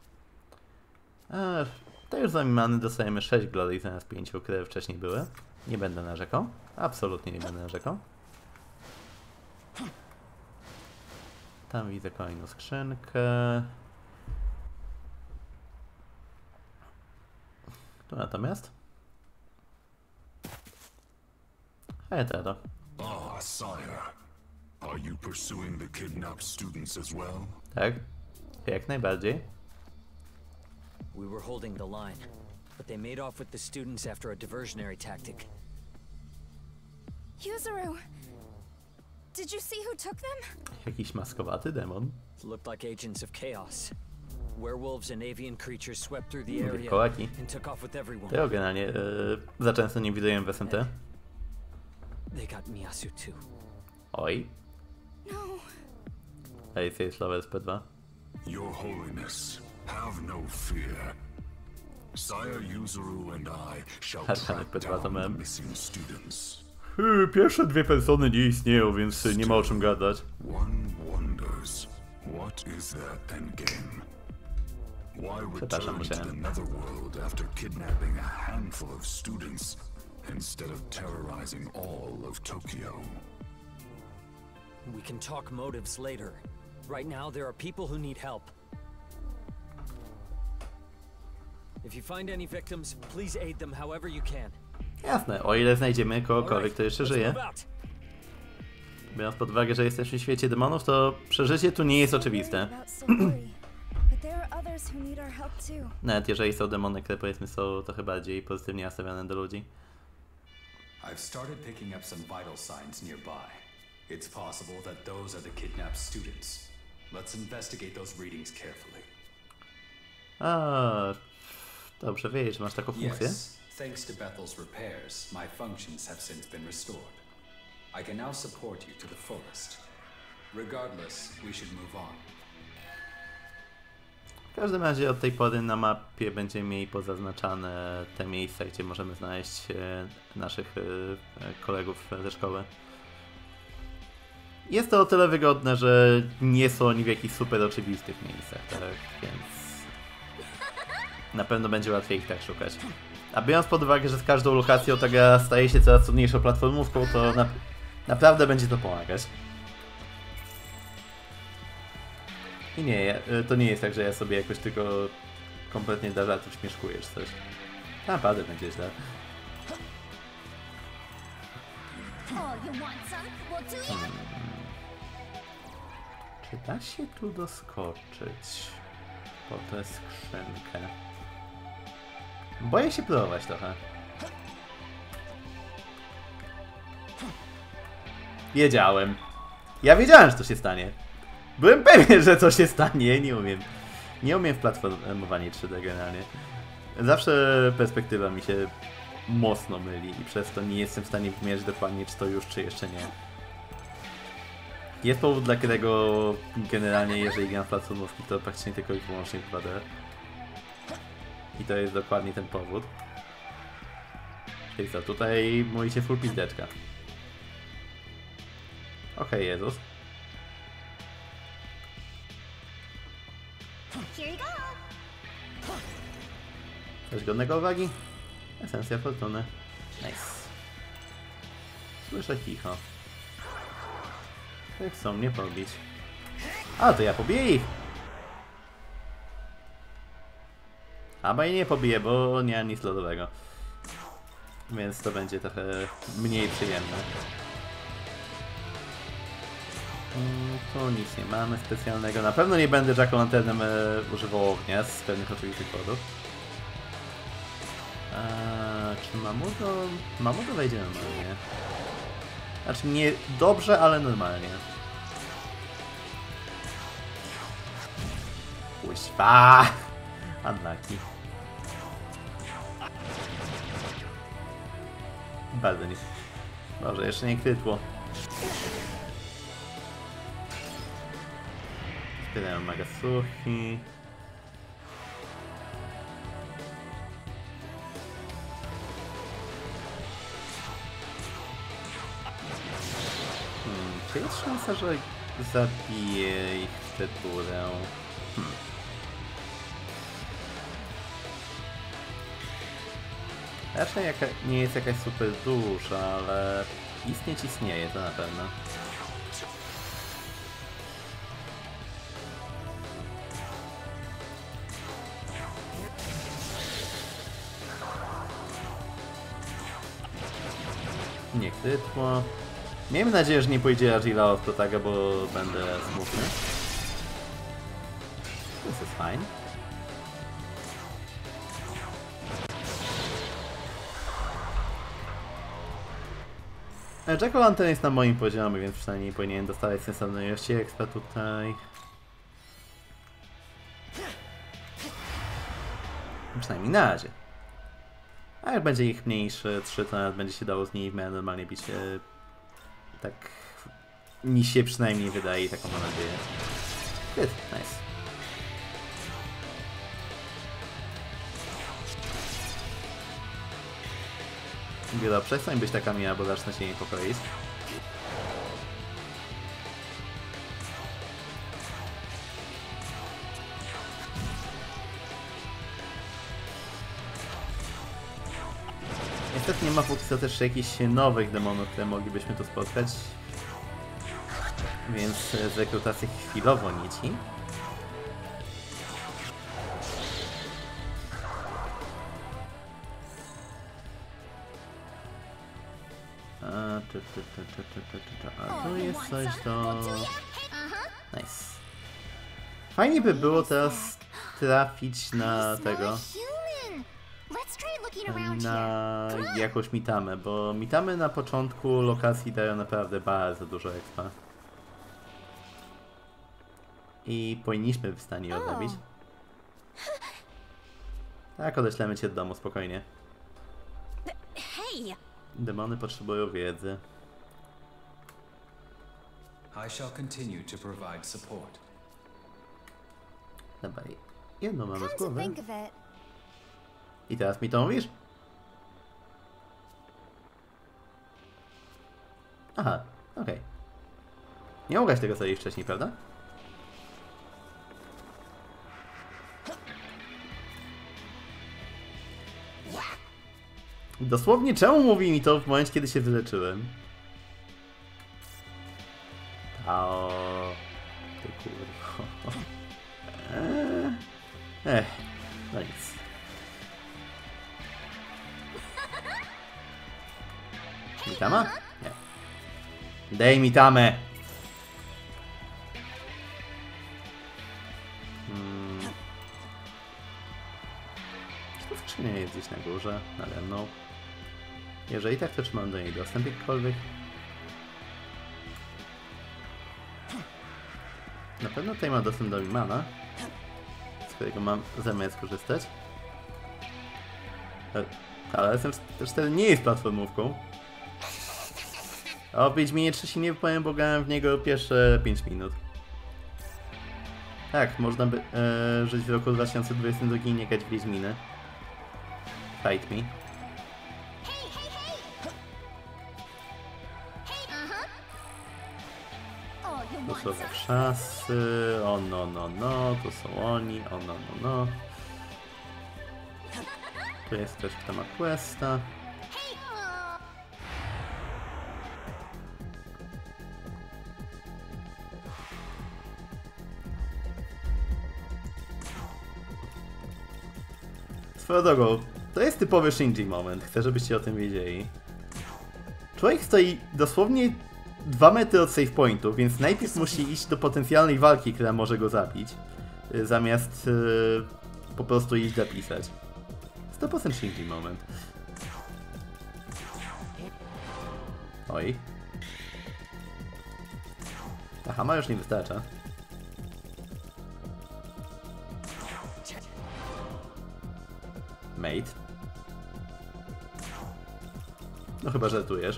To już za Mimany dostajemy 6 glory zamiast 5, które wcześniej były. Nie będę narzekał. Absolutnie nie będę narzekał. Tam widzę kolejną skrzynkę. Tu natomiast. Hej, Tero. Ah, sire. Are you pursuing the kidnapped students as well? Tak, jak najbardziej. We were holding the line, but they made off with the students after a diversionary tactic. Yuzuru! Did you see who took them? Jakiś maskowaty demon. Looked like agents of chaos. Werewolves and avian creatures swept through the area Wilkołaki. and took off with everyone. Tego generalnie za często nie widuję w SMT. They got Miyasu too. Oj. No. Alicja jest level SP2. Your Holiness, have no fear. Sire Yuzuru and I shall Arkanek track P2 to down the mem. missing students. Pierwsze dwie persony nie istnieją, więc nie ma o czym gadać. One wonders, what is that endgame? Why Przepraszam, return to musiałem. the Netherworld after kidnapping a handful of students instead of terrorizing all of Tokyo? We can talk motives later. Right now, there are people who need help. If you find any victims, please aid them however you can. Jasne, o ile znajdziemy kogokolwiek, Alright, kto jeszcze let's żyje. move out. Biorąc pod uwagę, że jesteśmy w świecie demonów, to przeżycie tu nie jest oczywiste. Nawet jeżeli są demony, które powiedzmy są trochę bardziej pozytywnie nastawione do ludzi. I've started picking up some vital signs nearby. It's possible that those are the kidnapped students. Let's investigate those readings carefully. Dobrze wiedzieć, że masz taką funkcję. Yes, thanks to Bethel's repairs, my functions have since been restored. I can now support you to the fullest. Regardless, we should move on. W każdym razie od tej pory na mapie będziemy mieli pozaznaczane te miejsca, gdzie możemy znaleźć naszych kolegów ze szkoły. Jest to o tyle wygodne, że nie są oni w jakichś super oczywistych miejscach, tak? Więc na pewno będzie łatwiej ich tak szukać. A biorąc pod uwagę, że z każdą lokacją ta gra staje się coraz trudniejszą platformówką, to naprawdę będzie to pomagać. I nie, to nie jest tak, że ja sobie jakoś tylko kompletnie dla żartów śmieszkuję czy coś. Naprawdę będzie źle. Czy da się tu doskoczyć po tę skrzynkę? Boję się próbować trochę. Wiedziałem. Ja wiedziałem, że to się stanie. Byłem pewien, że to się stanie. Nie umiem. Nie umiem w platformowanie 3D generalnie. Zawsze perspektywa mi się mocno myli i przez to nie jestem w stanie wymierzyć dokładnie, czy to już, czy jeszcze nie. Jest powód, dla którego generalnie, jeżeli gram w platformówki, to praktycznie tylko i wyłącznie w 2D. I to jest dokładnie ten powód. Czyli co, tutaj mówicie full pizdeczka. Okej, Jezus. Coś godnego uwagi? Esencja fortuny. Nice. Słyszę chicho. Chcą mnie pobić. A, to ja pobiję ich! Albo i nie pobiję, bo nie mam nic lodowego. Więc to będzie trochę mniej przyjemne. Tu nic nie mamy specjalnego. Na pewno nie będę Jack-o'-lanternem używał ognia z pewnych oczywistych powodów. Czy Mamudo wejdzie normalnie? Znaczy nie dobrze, ale normalnie. Kuźwa! Unlucky. Bardzo nic. Może jeszcze nie krytło. Zbierają Magasuchi. Czy jest szansa, że zabiję ich w tę turę? Raczej nie jest jakaś super duża, ale istnieć istnieje, to na pewno. Nie krytło. Miejmy nadzieję, że nie pójdzie Agila od Protaga, bo będę smutny. This is fine. Jack-o'-lantern jest na moim poziomie, więc przynajmniej nie powinien dostawać sensownej ilości expa tutaj. Przynajmniej na razie. A jak będzie ich mniejszy, 3, to nawet będzie się dało z nimi w miarę normalnie bić. Tak mi się przynajmniej wydaje, taką mam nadzieję. Good, nice. Bieda, przestań być taka miła, bo zacznę się niepokoić. Niestety nie ma póki co też jakichś nowych demonów, które moglibyśmy tu spotkać. Więc z rekrutacji chwilowo nici. A tu jest coś do... Nice. Fajnie by było teraz trafić na tego... na jakąś Mitamę, bo Mitamy na początku lokacji dają naprawdę bardzo dużo expa. I powinniśmy być w stanie ją zabić. Tak, odeślemy cię do domu, spokojnie. Demony potrzebują wiedzy. I shall continue to provide support. Dobra, jedno mamy z głowy. I teraz mi to mówisz? Aha, okej. Nie mogłaś tego zrobić wcześniej, prawda? Dosłownie czemu mówi mi to w momencie, kiedy się wyleczyłem? O, ty kurwa. No nic. Mitama? Nie. Daj mi tamę! Czy to skrzynia jest gdzieś na górze, nade mną? Jeżeli tak, to czy mam do niej dostęp jakikolwiek? Na pewno tutaj ma dostęp do Imana, z którego mam zamiar skorzystać. Ale SM4 nie jest platformówką. O Wiedźminie 3 się nie wypowiem, bo grałem w niego pierwsze 5 minut. Tak, można by żyć w roku 2022 i nie grać w Wiedźminy. Fight me. To są zawszasy, o no, to są oni, o no. Tu jest ktoś, kto ma questa. Swoją drogą, to jest typowy Shinji moment, chcę, żebyście o tym wiedzieli. Człowiek stoi dosłownie 2 metry od save pointu, więc najpierw musi iść do potencjalnej walki, która może go zabić, zamiast po prostu iść zapisać. 100% Shinji moment. Oj. Ta hama już nie wystarcza. Mate. No chyba żartujesz.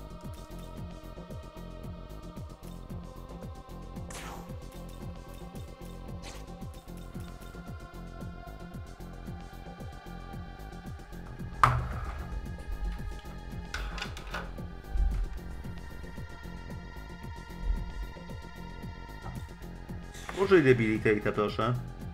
Użyj debilitate'a, proszę.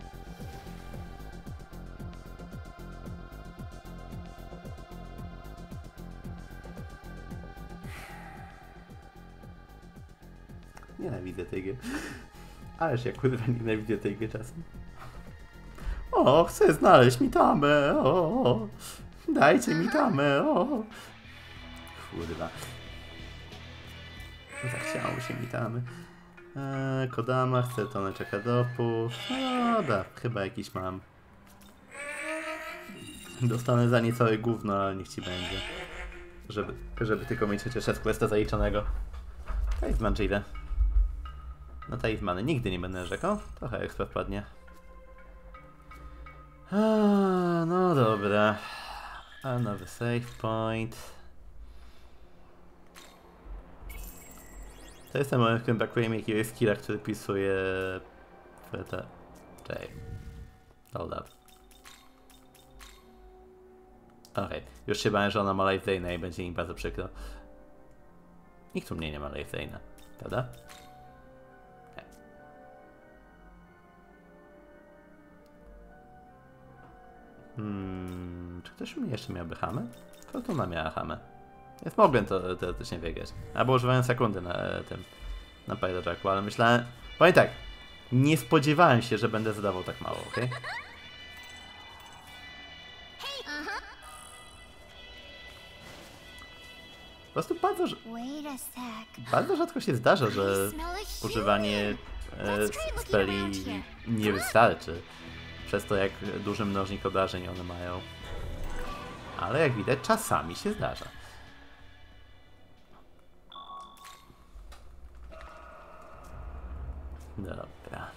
Nienawidzę tej gry. Ależ ja kurwa nienawidzę tej gry czasem. O, chcę znaleźć Mitamę, o, dajcie Mitamę, o. Kurwa. Zachciało się Mitamy. Kodama, chcę tonę czekadopu. No dobra, chyba jakiś mam. Dostanę za nie całe gówno, ale niech ci będzie. Żeby tylko mieć chociaż raz questa zaliczonego. Talizman Jive. No talizmany nigdy nie będę narzekał. Trochę ekstra wpadnie. No dobra. A nowy save point. To jest ten moment, w którym brakuje mi jakiegoś skilla, który pisuje w te... Czekaj. Hold up. Okej. Już się bałem, że ona ma life draina i będzie mi bardzo przykro. Nikt u mnie nie ma life draina, prawda? Czy ktoś u mnie jeszcze miałby hamę? Fortuna miała hamę. Więc mogłem to teoretycznie wygrać. Albo używałem sekundy na tym, na Pyrojacku, ale myślałem... Powiem tak, nie spodziewałem się, że będę zadawał tak mało, okej? Po prostu bardzo rzadko się zdarza, że używanie speli nie wystarczy. Przez to, jak duży mnożnik obrażeń one mają. Ale jak widać, czasami się zdarza. Dobra.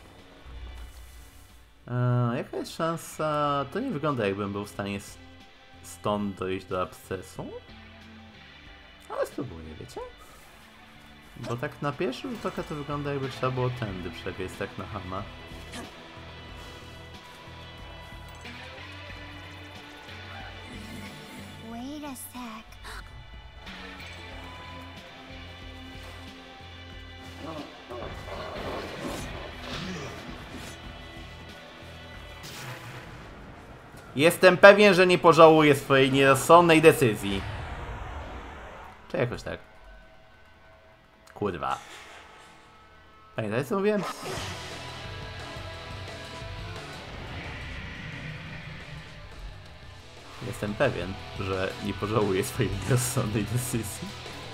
Jaka jest szansa? To nie wygląda, jakbym był w stanie stąd dojść do abscesu. Ale spróbuję, wiecie? Bo tak na pierwszy rzut oka to wygląda, jakby trzeba było tędy przebiec, tak na hama. Jestem pewien, że nie pożałuję swojej nierozsądnej decyzji. Czy jakoś tak? Kurwa. Pamiętaj, co mówiłem? Jestem pewien, że nie pożałuję swojej nierozsądnej decyzji.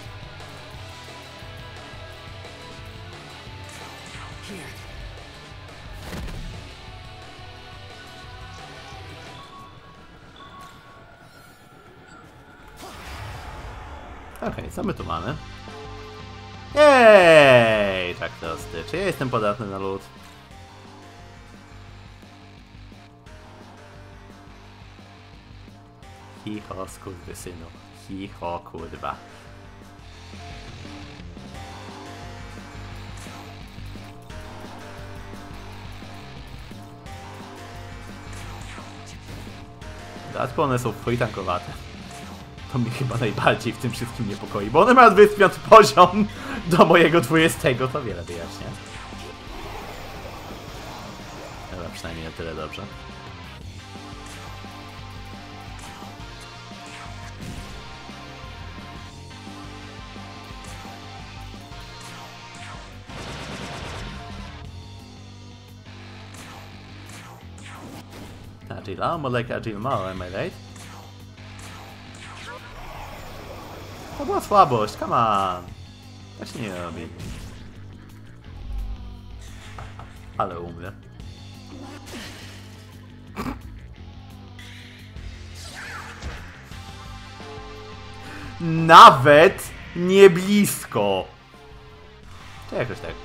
Okej, co my tu mamy? Jej, tak tosty. Czy ja jestem podatny na lód? Hicho, skurwysynu. Hicho, kurwa. W dodatku one są fojtankowate. To mnie chyba najbardziej w tym wszystkim niepokoi, bo one mają 25 poziom do mojego 20, to wiele wyjaśnia. Dobra, przynajmniej na tyle dobrze. Agile, more like Agile Mao, am I right? To była słabość, come on. Tak się nie robi. Ale umrę. Nawet nie blisko. To jakoś tak.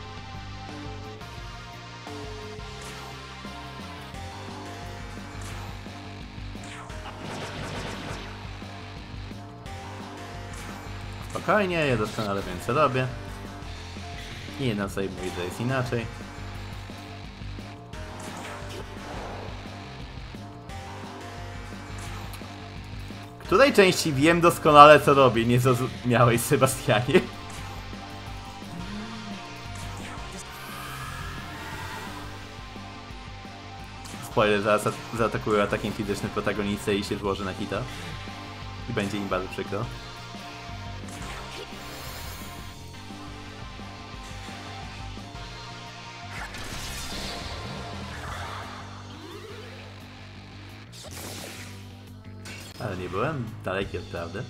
Spokojnie, ja doskonale wiem, co robię. I jedna sobie mówi, że jest inaczej. W której części wiem doskonale, co robię? Nie zrozumiałeś, Sebastianie? Spoiler, zaraz zaatakują atakiem fizycznym protagonistę i się złoży na hita. I będzie im bardzo przykro. Ale nie byłem daleki od prawdy.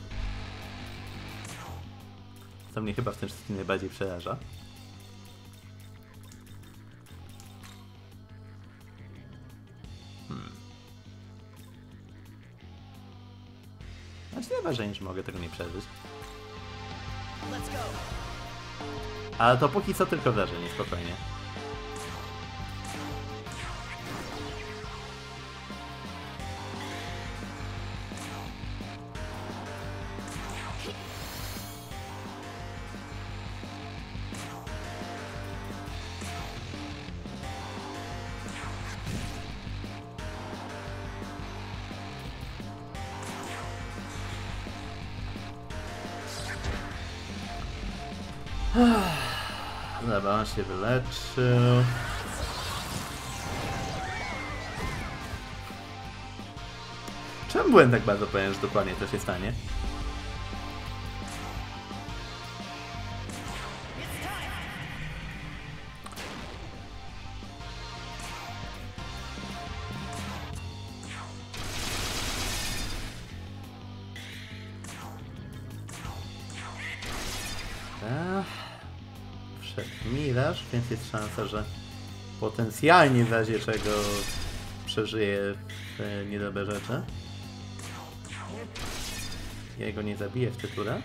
Co mnie chyba w tym wszystkim najbardziej przeraża. Znaczy nie wrażenie, że mogę tego nie przeżyć. Ale to póki co tylko wrażenie, spokojnie. Dobra, on się wyleczył. Czemu byłem tak bardzo pewien, że dokładnie to się stanie? Miraż, więc jest szansa, że potencjalnie w razie czego przeżyje w niedobre rzeczy. Ja go nie zabiję w tytule.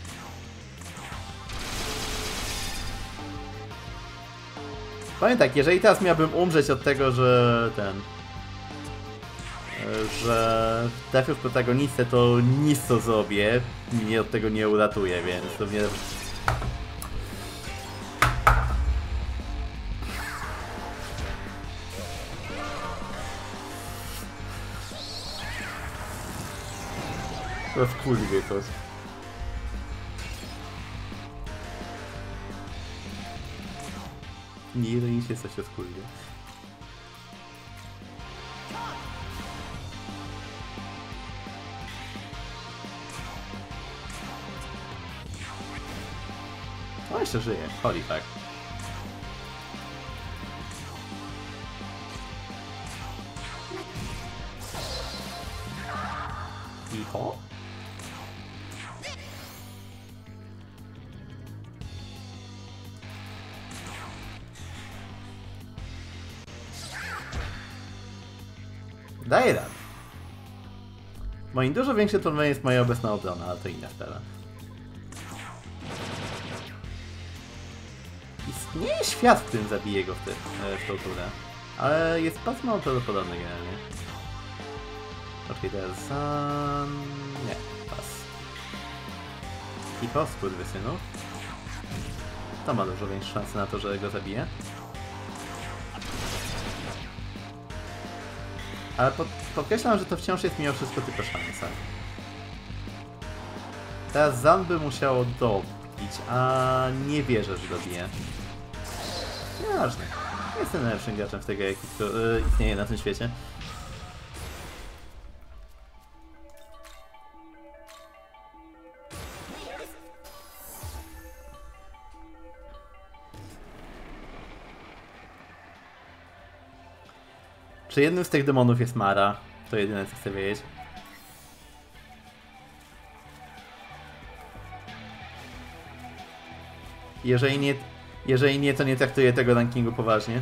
Powiem tak, jeżeli teraz miałbym umrzeć od tego, że że trafił w protagonistę, to nic co zrobię mnie od tego nie uratuje, więc to mnie... Rozkurwie coś. Nie ironicznie coś rozkurwie. On jeszcze żyje, holy fuck. Icho? Daję radę. Moim dużo większe trudne jest moja obecna obrona, ale to inna sprawa. Istnieje świat, w którym zabije go w tą turę. Ale jest bardzo mało prawdopodobny generalnie. Okej, teraz nie, pas. Hipo, skurwysynu. To ma dużo większe szanse na to, że go zabije. Ale podkreślam, że to wciąż jest mimo wszystko tylko szansa. Teraz Zan by musiało dobić, a nie wierzę, że dobije. Nieważne. Jestem najlepszym graczem w tej grze, jaki istnieje na tym świecie. Czy jednym z tych demonów jest Mara? To jedyne, co chcę wiedzieć. Jeżeli nie, to nie traktuję tego rankingu poważnie.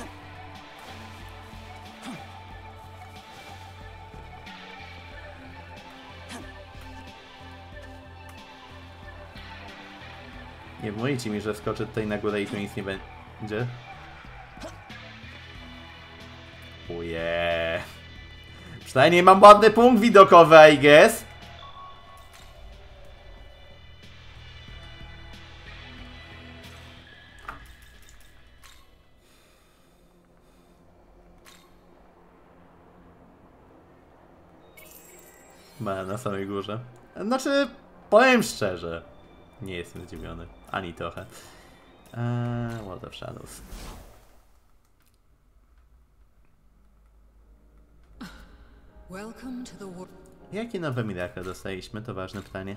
Nie mówicie mi, że skoczę tutaj na górę i tu nic nie będzie. Ujee. Przynajmniej mam ładny punkt widokowy, I guess. Ma na samej górze. Znaczy, powiem szczerze, nie jestem zdziwiony. Ani trochę. World of Shadows. Jakie nowe mirakle dostaliśmy? To ważne pytanie.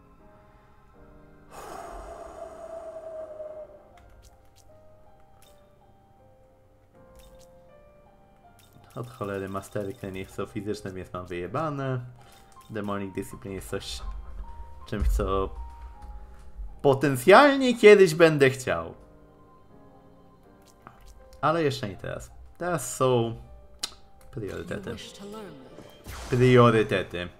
Od cholery masterkę nie chcą fizyczne, więc mam wyjebane. Demonic Discipline jest coś, czymś, co potencjalnie kiedyś będę chciał. Ale jeszcze nie teraz. Teraz są priorytety. Priorytety.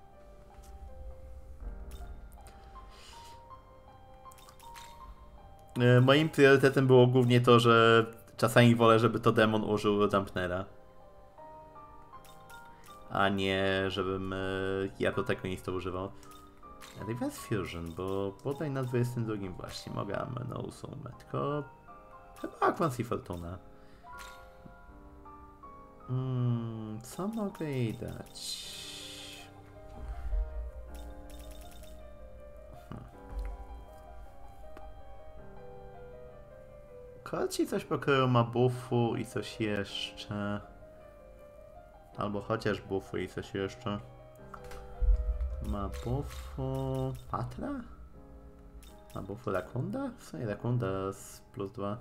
Moim priorytetem było głównie to, że czasami wolę, żeby to demon użył Dampnera. A nie, żebym ja protagonista używał. Reverse Fusion, bo bodaj na 22 właśnie mogę no sumę, tylko chyba Aquans i Fortuna. Co mogę jej dać? Korci coś pokroju ma buffu i coś jeszcze. Albo chociaż buffu i coś jeszcze. Ma buffu... Patra? Ma buffu Rakunda? W sumie Rakunda z +2.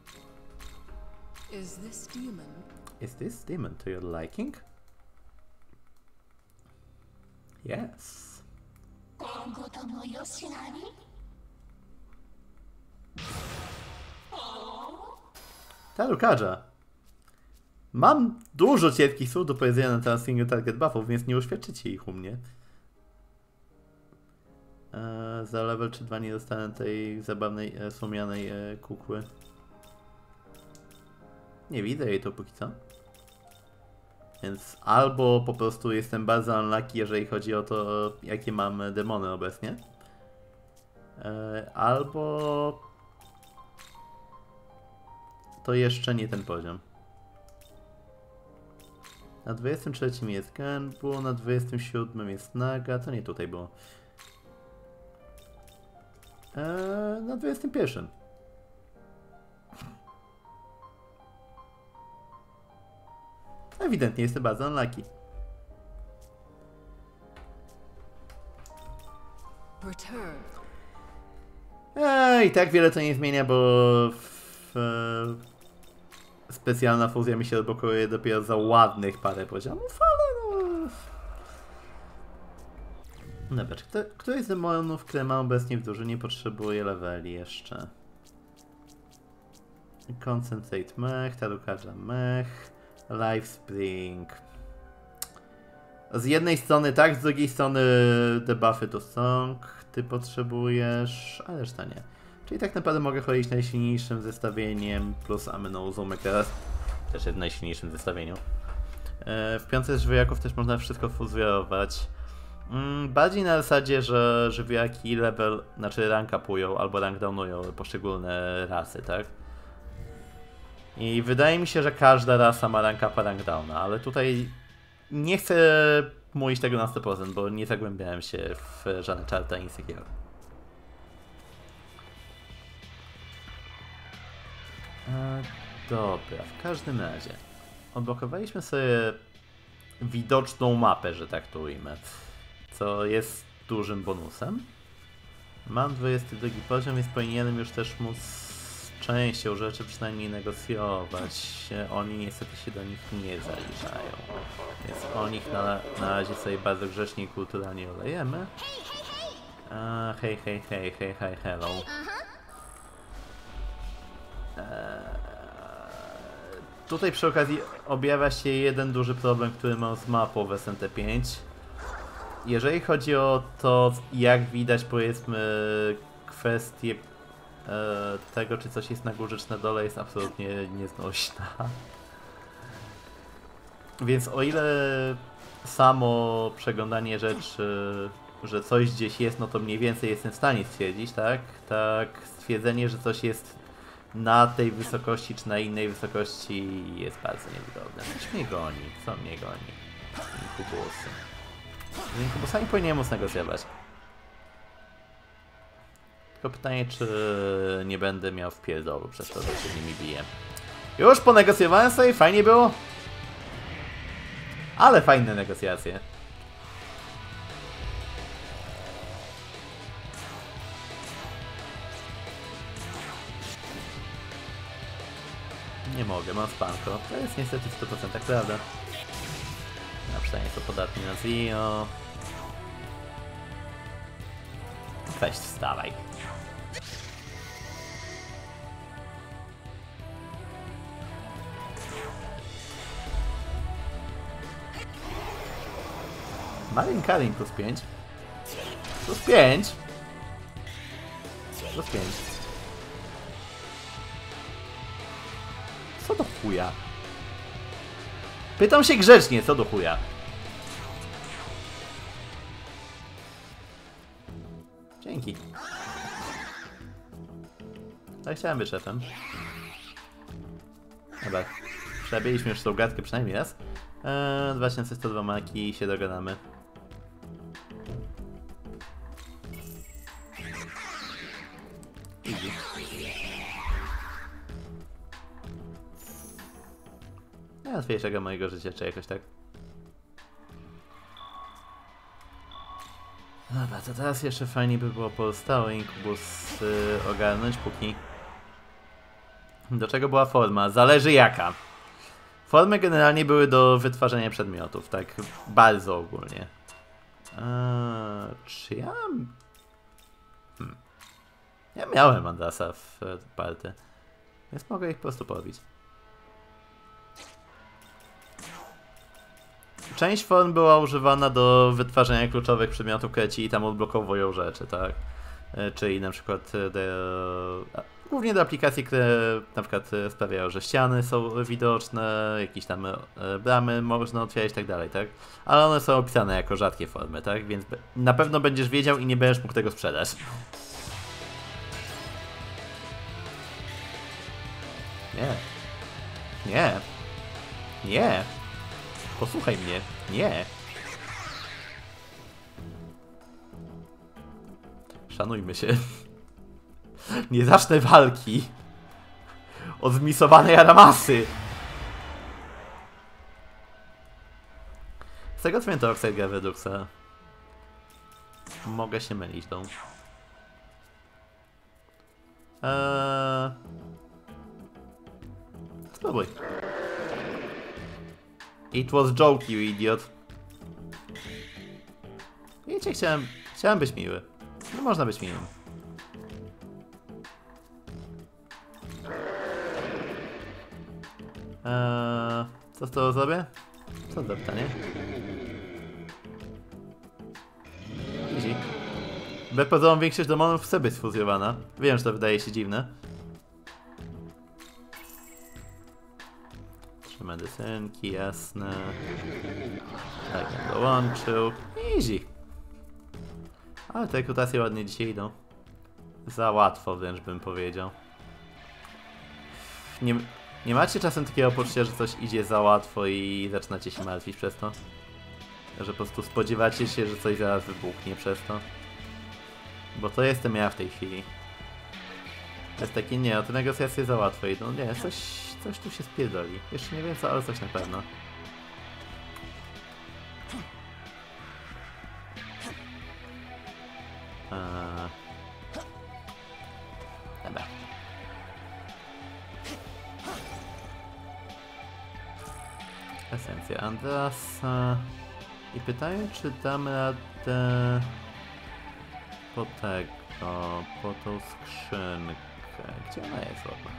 Is this demon to your liking? Yes. Tarukadża. Mam dużo cierpkich słów do powiedzenia na temat single target buffów, więc nie uświadczycie ich u mnie. Za level 3-2 nie dostanę tej zabawnej, słomianej kukły. Nie widzę jej to póki co. Więc albo po prostu jestem bardzo unlucky, jeżeli chodzi o to, jakie mam demony obecnie. Albo to jeszcze nie ten poziom. Na 23 jest Genbu, na 27 jest Naga, to nie tutaj było. Na 21. Ewidentnie jestem bardzo unlucky. I tak wiele to nie zmienia, bo specjalna fuzja mi się odblokuje dopiero za ładnych parę poziomów, ale no... Dobra, czy któryś z demonów, które mam obecnie w drużynie, potrzebuje leveli jeszcze? Concentrate mech, Tarukaja mech, Life Spring. Z jednej strony tak, z drugiej strony debuffy to song ty potrzebujesz, a reszta nie. Czyli tak naprawdę mogę chodzić najsilniejszym zestawieniem plus Amenouzumek teraz też jest w najsilniejszym zestawieniu. W piątce żywiołaków też można wszystko fuzjować. Bardziej na zasadzie, że żywiołaki level, znaczy rank upują albo rank downują poszczególne rasy, tak? I wydaje mi się, że każda rasa ma rank upa, rank downa, ale tutaj nie chcę mówić tego na 100%, bo nie zagłębiałem się w żadne czarty ani nic takiego. Dobra, w każdym razie odblokowaliśmy sobie widoczną mapę, że tak to ujmę, co jest dużym bonusem. Mam 22 poziom, więc powinienem już też móc częścią rzeczy przynajmniej negocjować. Oni niestety się do nich nie zaliczają, więc o nich na razie sobie bardzo grzecznie i kulturalnie olejemy. Hej, hello. Tutaj przy okazji objawia się jeden duży problem, który mam z mapą w SNT5. Jeżeli chodzi o to, jak widać, powiedzmy, kwestię tego, czy coś jest na górze, czy na dole, jest absolutnie nieznośna. Więc o ile samo przeglądanie rzeczy, że coś gdzieś jest, no to mniej więcej jestem w stanie stwierdzić, tak? Tak, stwierdzenie, że coś jest na tej wysokości, czy na innej wysokości jest bardzo niewygodne. Coś mnie goni, co mnie goni? Inkubusy. Z inkubusami powinienem móc negocjować. Tylko pytanie, czy nie będę miał wpierdolu przez to, że się nimi biję. Już ponegocjowałem sobie, fajnie było. Ale fajne negocjacje. Nie mogę, mam spanko. To jest niestety w 100% prawda. A przynajmniej to podatni na Zio. Weź wstawaj. Marin Karin plus 5. Plus 5. Plus 5. Co do chuja? Pytam się grzecznie, co do chuja? Dzięki. Tak chciałem być szefem. Dobra. Przebiegliśmy już tą gadkę przynajmniej raz. 2102 maki i się dogadamy. Easy. Najłatwiejszego mojego życia, czy jakoś tak. Dobra, to teraz jeszcze fajnie by było pozostały inkubus ogarnąć, póki... Do czego była forma? Zależy jaka. Formy generalnie były do wytwarzania przedmiotów, tak bardzo ogólnie. Czy ja... Ja miałem Mandasa w party, więc mogę ich po prostu pobić. Część form była używana do wytwarzania kluczowych przedmiotów, które ci tam odblokowują rzeczy, tak? Czyli na przykład głównie do aplikacji, które na przykład sprawiają, że ściany są widoczne, jakieś tam bramy można otwierać i tak dalej, tak? Ale one są opisane jako rzadkie formy, tak? Więc na pewno będziesz wiedział i nie będziesz mógł tego sprzedać. Nie. Nie. Nie. Posłuchaj mnie. Nie. Szanujmy się. Nie zacznę walki od zmisowanej Aramasy. Z tego co wiem, to Oxide gra Reduxa. Mogę się mylić tą. Spróbuj. It was joke, you idiot. Wiecie, chciałem być miły. No można być miłym. Co z tego zrobię? Co za pytanie? Easy. Bezpozorom większość demonów chce być sfuzjowana. Wiem, że to wydaje się dziwne. 3 medycynki, jasne. Tak, ja dołączył. Easy. Ale te rekrutacje ładnie dzisiaj idą. Za łatwo wręcz bym powiedział. Nie macie czasem takiego poczucia, że coś idzie za łatwo i zaczynacie się martwić przez to? Że po prostu spodziewacie się, że coś zaraz wybuchnie przez to? Bo to jestem ja w tej chwili. To jest takie, nie, te negocjacje za łatwo idą. Nie, coś tu się spierdoli. Jeszcze nie wiem co, ale coś na pewno. Dobra. Esencja Andrasa. I pytają, czy damy radę po tego, po tą skrzynkę. Gdzie ona jest, dobra?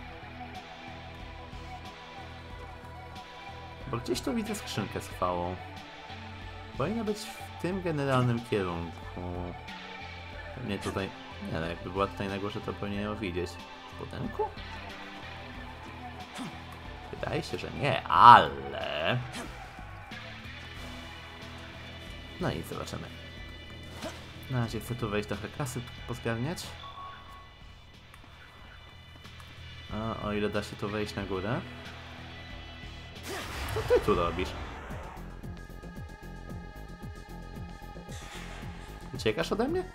Bo gdzieś tu widzę skrzynkę z chwałą. Powinna być w tym generalnym kierunku. Pewnie tutaj... Nie, no jakby była tutaj na górze, to powinien ją widzieć. W budynku? Wydaje się, że nie, ale... No i zobaczymy. Na razie chcę tu wejść trochę kasy pozgarniać. A o ile da się tu wejść na górę. Co ty tu robisz? Uciekasz ode mnie?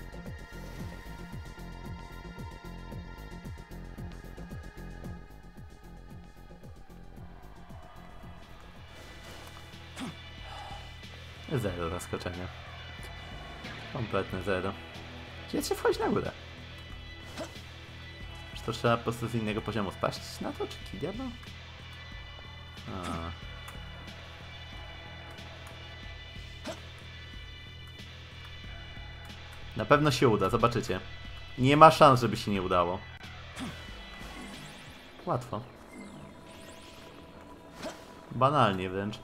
Zero zaskoczenia. Kompletne zero. Gdzie się wchodzi na górę? Czy to trzeba po prostu z innego poziomu spaść na to, czy diablo? Na pewno się uda, zobaczycie. Nie ma szans, żeby się nie udało. Łatwo. Banalnie wręcz.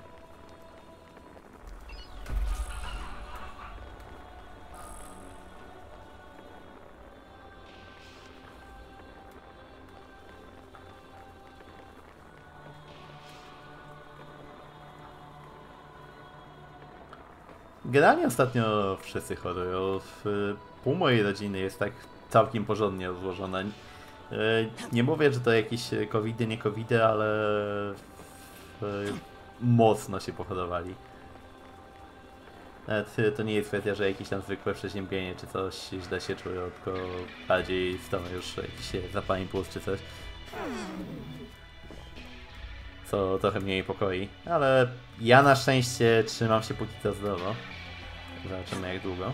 Generalnie ostatnio wszyscy chorują. Pół mojej rodziny jest tak całkiem porządnie rozłożona. Nie mówię, że to jakieś covidy, nie covidy, ale mocno się pochorowali. Nawet to nie jest kwestia, że jakieś tam zwykłe przeziębienie czy coś źle się czują, tylko bardziej stąd już jakiś zapalenie płuc czy coś. Co trochę mnie niepokoi, ale ja na szczęście trzymam się póki co zdrowo. Zobaczymy jak długo.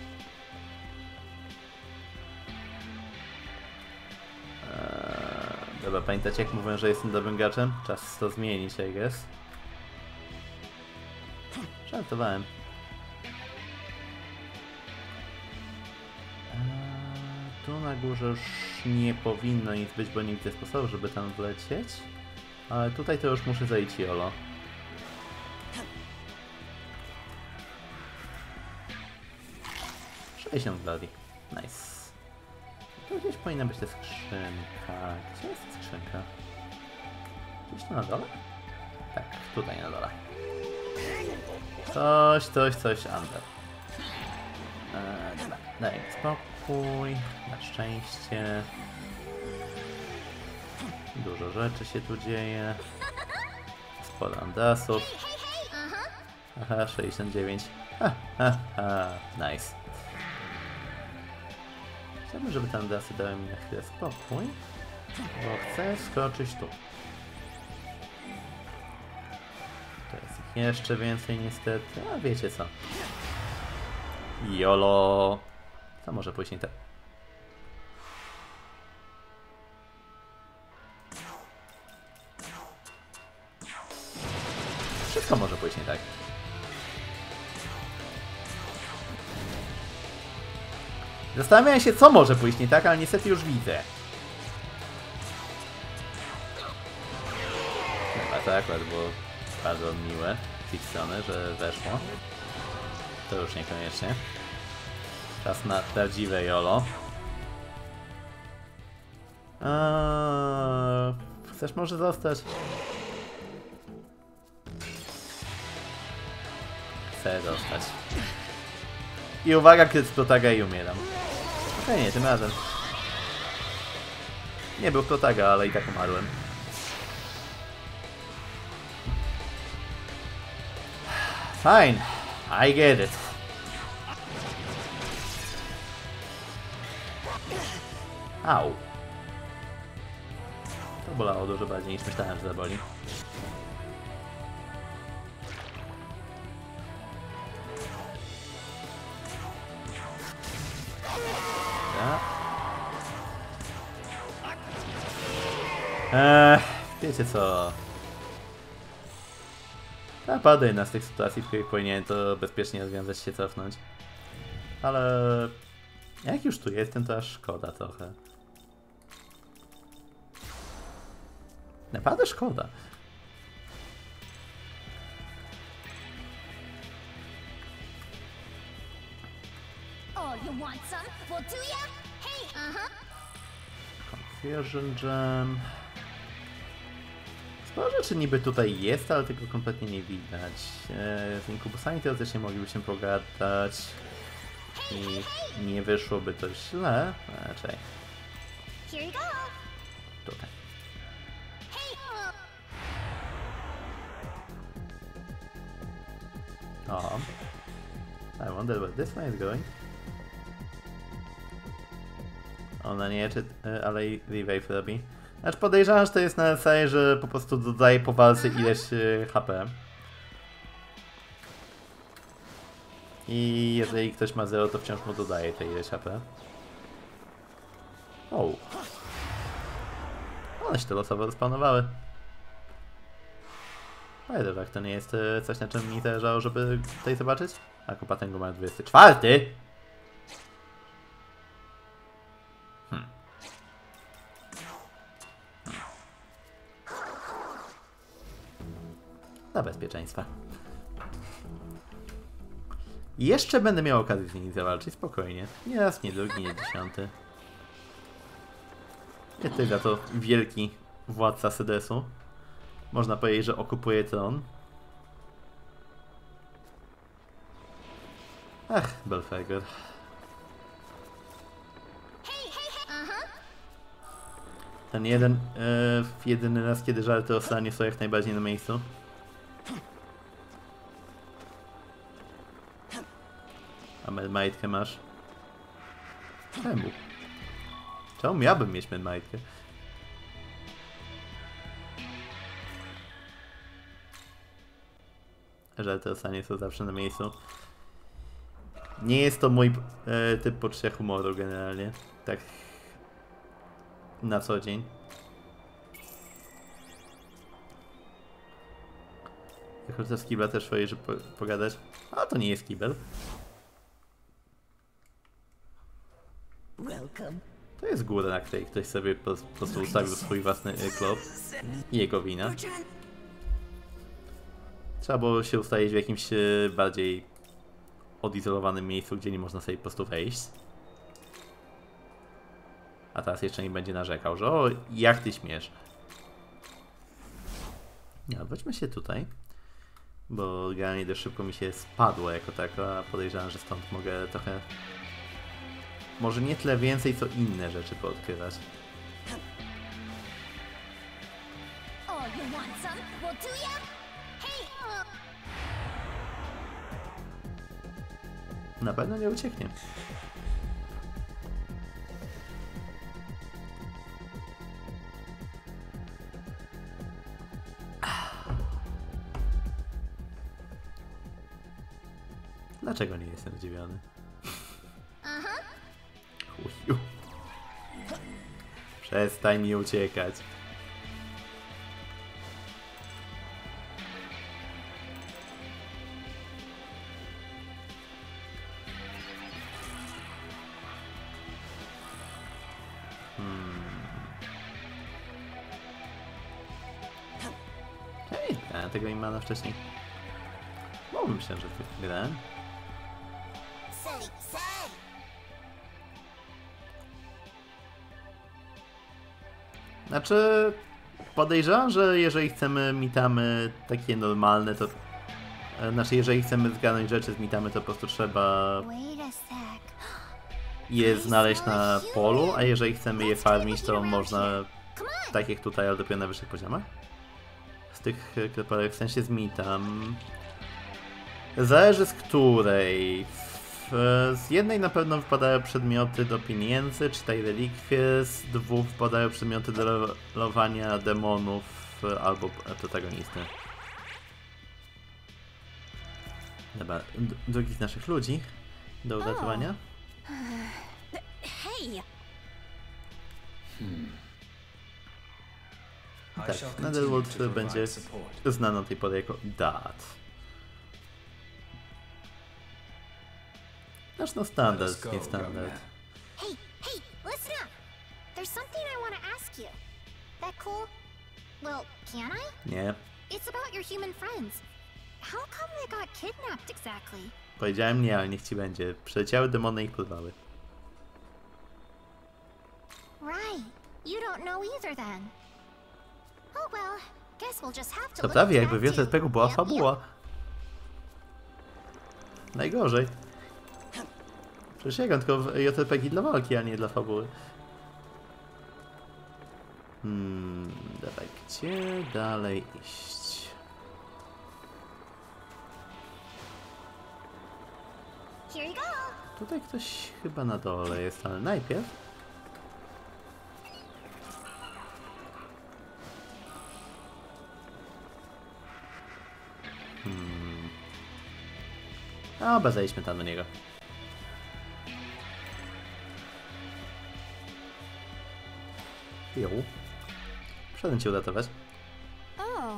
Dobra, pamiętacie jak mówiłem, że jestem dobrym graczem? Czas to zmienić, I guess. Żartowałem. Tu na górze już nie powinno nic być, bo nie widzę sposobu, żeby tam wlecieć. Ale tutaj to już muszę zejść jolo. $60. Nice. Tu gdzieś powinna być ta skrzynka. Gdzie jest ta skrzynka? Gdzieś tu na dole? Tak, tutaj na dole. Coś, Ander. Dobra, daj spokój. Na szczęście. Dużo rzeczy się tu dzieje. Sporo Andasów. Aha, 69. Nice. Chciałbym, żeby te Andasy dały mi na chwilę spokój. Bo chcę skoczyć tu. To jest ich jeszcze więcej niestety. A wiecie co. YOLO. To może później tak. Zastanawiam się, co może pójść nie tak, ale niestety już widzę. Chyba to akurat było bardzo miłe z ich strony, że weszło. To już niekoniecznie. Czas na prawdziwe YOLO. Chcesz może zostać? Chcę dostać. I uwaga, kryt z protaga i umieram. Okej, nie, tym razem. Nie był protaga, ale i tak umarłem. Fine, I get it. Au. To bolało dużo bardziej niż myślałem, że zaboli. Wiecie co? Pada jedna z tych sytuacji, w których powinien to bezpiecznie rozwiązać się, cofnąć. Ale jak już tu jestem, to aż szkoda trochę. Naprawdę szkoda. Oh, you want some? Well, do ya? Hey, Confusion Gem. Sporo rzeczy niby tutaj jest, ale tego kompletnie nie widać. Z inkubusami teoretycznie moglibyśmy pogadać. I nie wyszłoby to źle. Raczej. Here you go. Tutaj. O. I wonder where this one is going. Ona nie, czy ale i revive robi. Znaczy podejrzewam, że to jest na zasadzie, że po prostu dodaje po walce ileś HP. I jeżeli ktoś ma 0, to wciąż mu dodaje te ileś HP. O. One się to losowo respawnowały. Ale tak, to nie jest coś, na czym mi zależało, żeby tutaj zobaczyć? A Kopatęgu ma 24. Dla bezpieczeństwa. Jeszcze będę miał okazję z nimi zawalczyć, spokojnie. Nie raz, nie drugi, nie 10. Nie ty za to wielki władca Sedesu. Można powiedzieć, że okupuje tron. Ach, Belfegor. Ten jedyny raz, kiedy żarty o stanie są jak najbardziej na miejscu. A medmajtkę masz? Czemu? Czemu miałbym mieć medmajtkę? Żarty o stanie są zawsze na miejscu. Nie jest to mój typ poczucia humoru generalnie. Tak na co dzień. Jak chcę z kibla też swoje, żeby pogadać. A to nie jest kibel. To jest góra, na której ktoś sobie po prostu ustawił swój własny klop. Jego wina. Trzeba było się ustawić w jakimś bardziej odizolowanym miejscu, gdzie nie można sobie po prostu wejść. A teraz jeszcze nie będzie narzekał, że o, jak ty śmiesz. Nie, odwróćmy się tutaj. Bo generalnie dość szybko mi się spadło jako tako, a podejrzewam, że stąd mogę trochę... Może nie tyle więcej, co inne rzeczy poodkrywać. Oh, you want some? Well, do ya? Hey, Na pewno nie ucieknie. Dlaczego nie jestem zdziwiony? Chuju. Przestań mi uciekać. Hej, grałem tego Imana wcześniej. Myślę, że grałem. Znaczy, podejrzewam, że jeżeli chcemy mitamy takie normalne, to... Znaczy, jeżeli chcemy zgarnąć rzeczy z mitamy, to po prostu trzeba je znaleźć na polu, a jeżeli chcemy je farmić, to można, tak jak tutaj, ale dopiero na wyższych poziomach. Z tych kropelek, w sensie z mitam. Zależy z której. Z jednej na pewno wypadają przedmioty do pieniędzy, 4 relikwie, z 2 wypadają przedmioty do levelowania demonów albo protagonisty. Dobra, drugich naszych ludzi do uratowania. Hey! Tak, Netherworld będzie znany od tej pory jako Dat. Znaczy no standard, nie standard. Hey, listen up! There's something I want to ask you. That cool? Well, can I? Nie. It's about your human friends. How come they got kidnapped exactly? Powiedziałem nie, ale niech ci będzie. Przyleciały demony i ich porwały. Right. You don't know either then. Oh well, guess we'll just have to To look prawie into jakby w that JRPG-u too. była Yep, fabuła. Najgorzej. Przecież ja gram tylko w JRPG dla walki, a nie dla fabuły. Dawaj, gdzie dalej iść? Here you go. Tutaj ktoś chyba na dole jest, ale najpierw... Dobra, zejdźmy tam do niego. Jo. Przyszedłem cię uratować. Oh.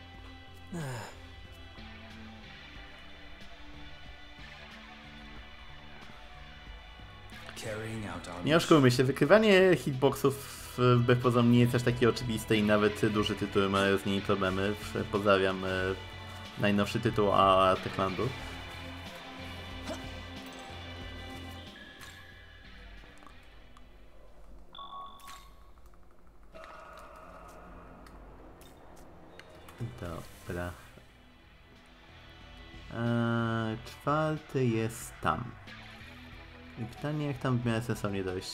Nie oszukujmy się, wykrywanie hitboxów wbrew pozorom nie jest też takie oczywiste i nawet duże tytuły mają z nimi problemy. Pozdrawiam najnowszy tytuł AAA Techlandu. Dobra. Czwarty jest tam. I pytanie, jak tam w miarę sensownie dojść.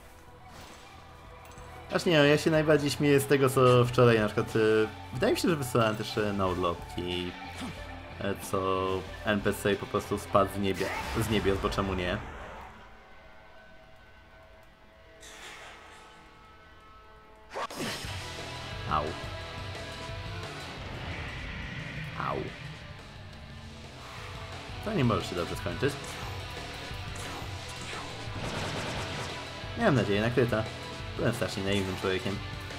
Aż nie wiem, ja się najbardziej śmieję z tego, co wczoraj na przykład... wydaje mi się, że wysłałem też na odlotki, co NPC po prostu spadł z niebios, bo czemu nie? Au. Au. To nie może się dobrze skończyć. Miałem nadzieję, nakryta. Byłem strasznie naiwnym człowiekiem.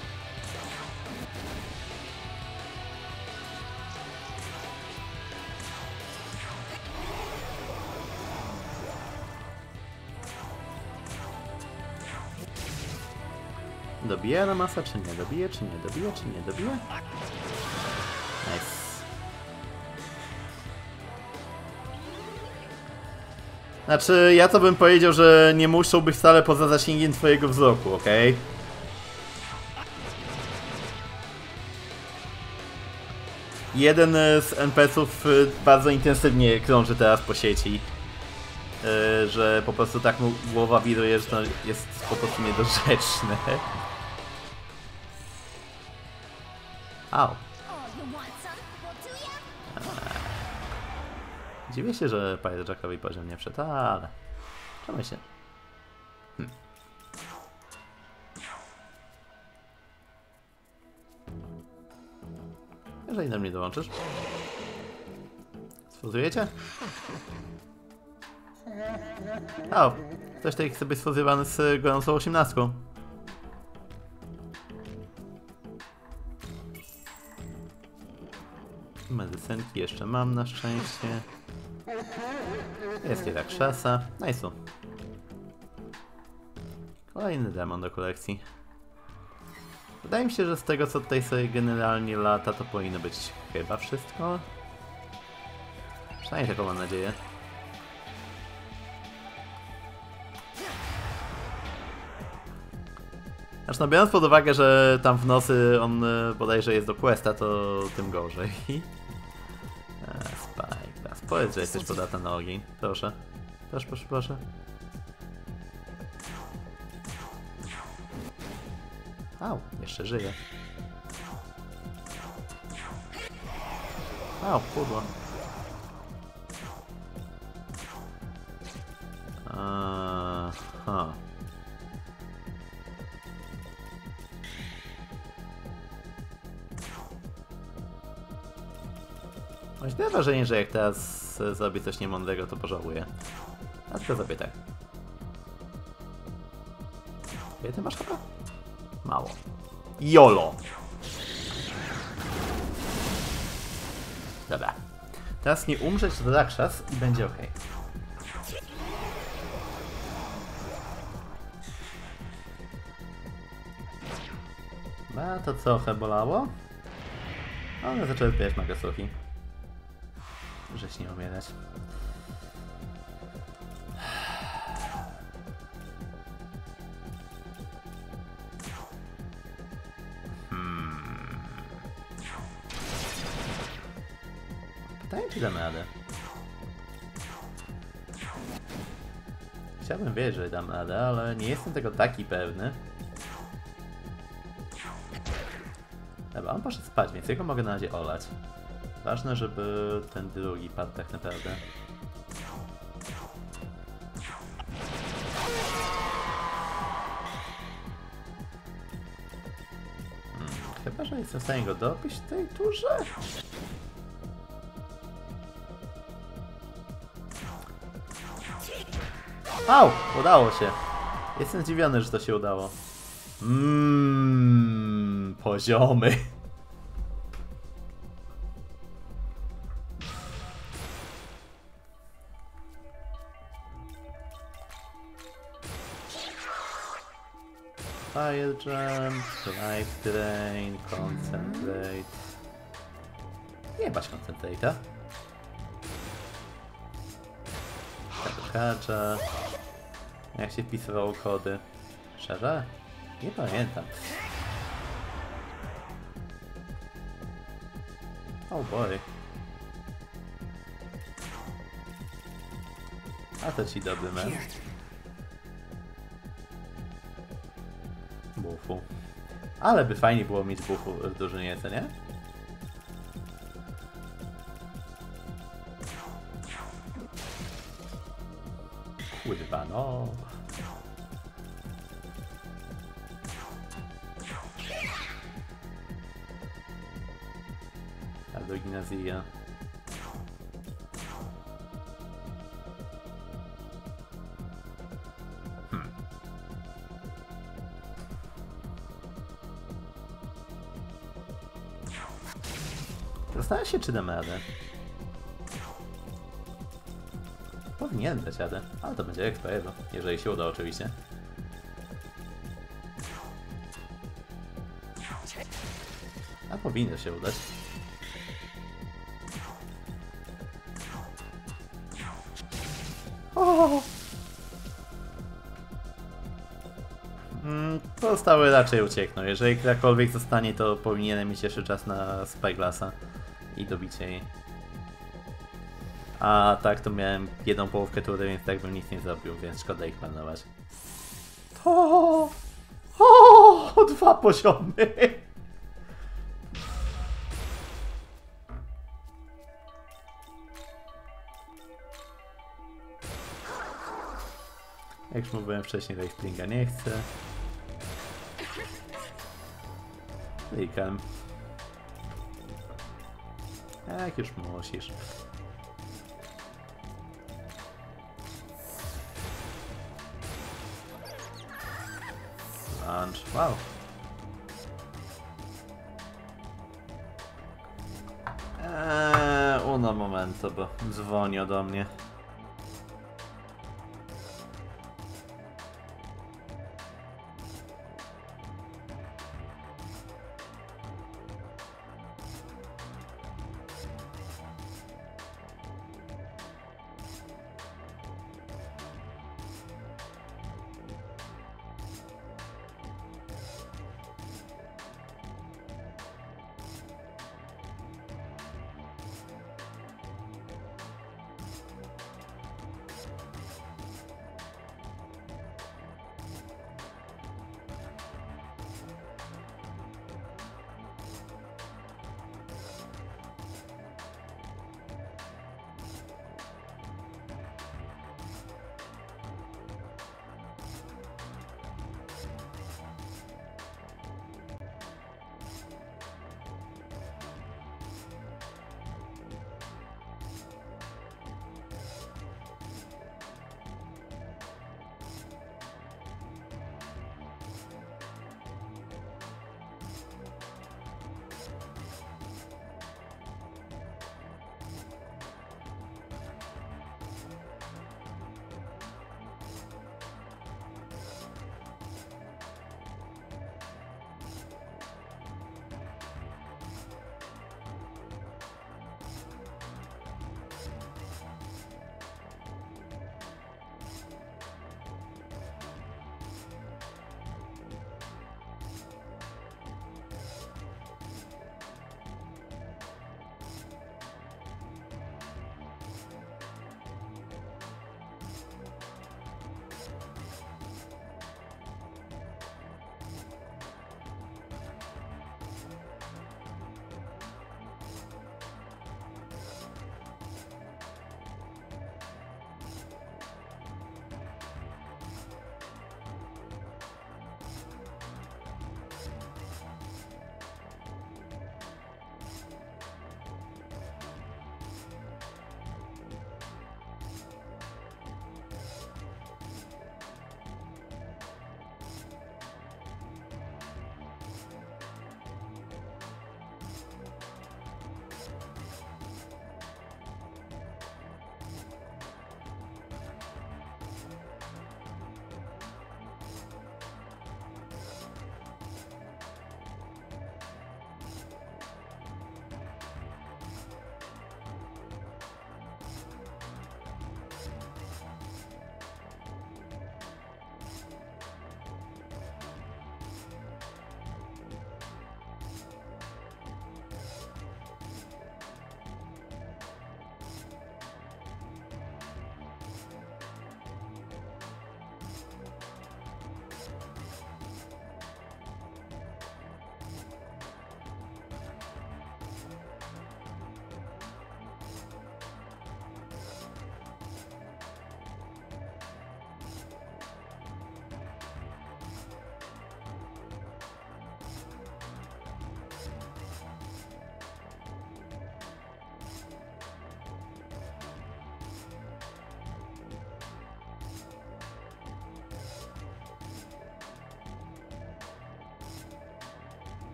Dobije na masa, czy nie? Dobije, czy nie? Dobije, czy nie? Dobije? Nice. Znaczy, ja to bym powiedział, że nie muszą być wcale poza zasięgiem twojego wzroku, okej? Jeden z NPC-ów bardzo intensywnie krąży teraz po sieci. Że po prostu tak mu głowa wiruje, że to jest po prostu niedorzeczne. Au. Dziwię się, że Pirate Jackowi poziom nie wszedł, ale... Czemu się? Jeżeli do mnie dołączysz? Sfuzujecie? O! Ktoś tutaj sobie sfuzjowany z gorącą 18. Medycynki jeszcze mam na szczęście. Jest jednak szasa. Nice. Kolejny demon do kolekcji. Wydaje mi się, że z tego co tutaj sobie generalnie lata, to powinno być chyba wszystko. Przynajmniej taką mam nadzieję. Aż no biorąc pod uwagę, że tam w nosy on bodajże jest do questa, to tym gorzej. Spike, teraz powiedz, że jesteś podatna na ogień. Proszę. Proszę, proszę, proszę. Au, jeszcze żyje. Au, pudło. Aha. Mam wrażenie, że jak teraz zrobię coś niemądrego, to pożałuję. A tylko zrobię tak. Ile ty masz chyba? Mało. YOLO! Dobra. Teraz nie umrzeć do Rakshas i będzie ok. To trochę bolało. One zaczęły zbierać magasuchi. Żeś nie umierać. Pytanie, czy dam radę. Chciałbym wiedzieć, że dam radę, ale nie jestem tego taki pewny. Dobra, on poszedł spać, więc jego mogę na razie olać. Ważne, żeby ten drugi padł tak naprawdę. Chyba, że jestem w stanie go dobić w tej turze. Au! Udało się. Jestem zdziwiony, że to się udało. Poziomy. Fire jump, life drain, concentrate. Nie masz concentrate'a. Kadża. Jak się wpisywało kody? Szczerze? Nie pamiętam. Oh boy. A to ci dobry man. Bufu. Ale by fajnie było mieć bufu w drużynie, co nie? Kurwa, no. A do gimnazja. Zastanawiam się, czy dam radę. Powinienem dać radę, ale to będzie eksperyment, jeżeli się uda oczywiście. A powinno się udać. O! Pozostały raczej uciekną. Jeżeli ktokolwiek zostanie, to powinienem mieć jeszcze czas na Spyglassa i dobicie jej. A tak, to miałem jedną połówkę tury, więc tak bym nic nie zrobił, więc szkoda ich marnować. O, 2 poziomy! Jak już mówiłem wcześniej, Lightninga nie chcę. Klikam. Jak już musisz. Lunch, wow. Uno momento, bo dzwoni do mnie.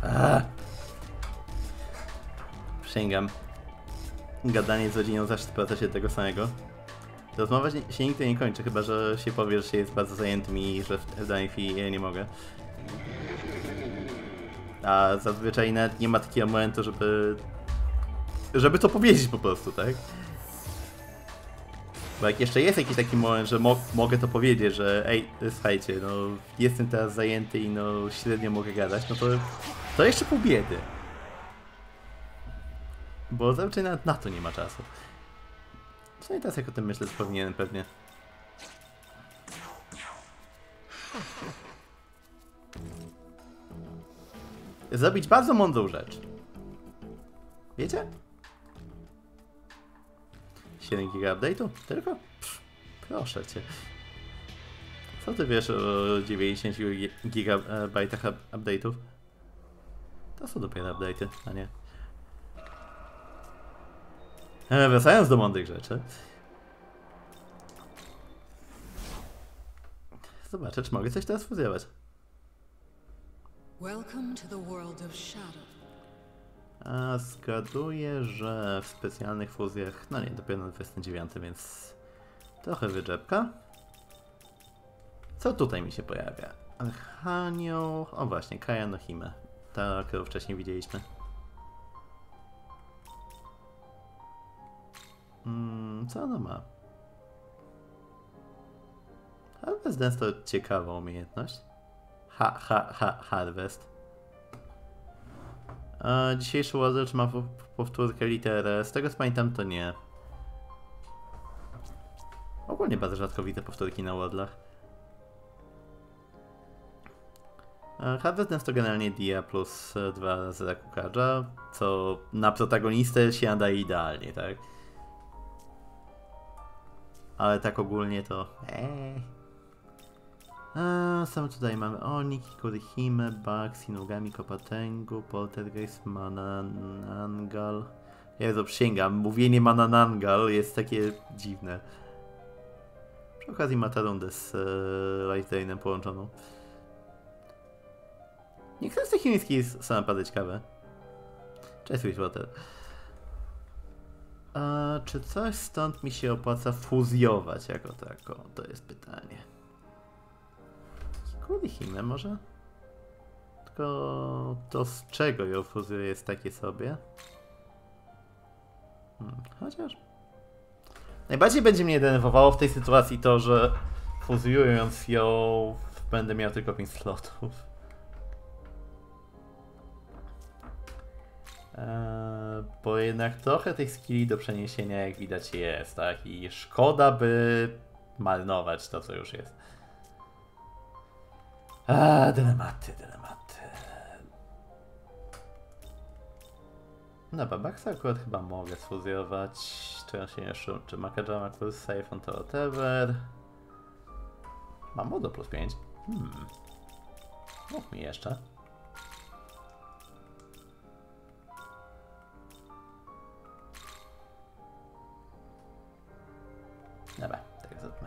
Przysięgam. Gadanie z rodziną zawsze sprawdza się tego samego. Rozmowa się nigdy nie kończy, chyba że się powie, że się jest bardzo zajętym i że w danej chwili ja nie mogę. A zazwyczaj nawet nie ma takiego momentu, żeby to powiedzieć po prostu, tak? Bo jak jeszcze jest jakiś taki moment, że mogę to powiedzieć, że ej, słuchajcie, no jestem teraz zajęty i no średnio mogę gadać, no to jeszcze pół biedy. Bo zazwyczaj nawet na to nie ma czasu. Co i teraz jak o tym myślę, to powinienem pewnie. Zrobić bardzo mądrą rzecz. Wiecie? 7 giga update'u? Tylko? Pff, proszę cię. Co ty wiesz o 90 gigabajtach update'ów? To są dopiero update'y, a nie. Wracając do mądrych rzeczy. Zobaczę, czy mogę coś teraz fuzjować. Welcome to the world of Shadow. A zgaduję, że w specjalnych fuzjach, no nie, dopiero na 29, więc trochę wyczepka. Co tutaj mi się pojawia? Archanioł, o właśnie, Kaja no Hime, ta, którą wcześniej widzieliśmy. Co ona ma? Harvest Dance to ciekawa umiejętność. Harvest. Dzisiejszy Warrior ma powtórkę literę. Z tego co pamiętam to nie. Ogólnie bardzo rzadko widzę powtórki na Wardlach. Harvest Dance to generalnie Dia plus 2 razy Rakukaja, co na protagonistę się nadaje idealnie, tak? Ale tak ogólnie to... Sam tutaj mamy Oniki, Kurihime, Bug, Inugami, Kopatengu, Poltergeist, Mananangal. Jezu, przysięgam, mówienie Mananangal jest takie dziwne. Przy okazji ma tę rundę z Life Drainem połączoną. Niektóre z tych chińskich są naprawdę ciekawe. Cześć, Switchwater. Czy coś stąd mi się opłaca fuzjować jako tako? To jest pytanie. Kurihime może? Tylko to z czego ją fuzjuje jest takie sobie. Chociaż... Najbardziej będzie mnie denerwowało w tej sytuacji to, że fuzjując ją będę miał tylko 5 slotów. Bo jednak trochę tych skilli do przeniesienia jak widać jest, tak? I szkoda by marnować to co już jest. Dylematy. Na Babaksa akurat chyba mogę sfuzjować. Czy on się jeszcze... Czy Makajama plus safe on to whatever. Mam modo plus 5. Mów mi jeszcze. Dobra, tak zróbmy.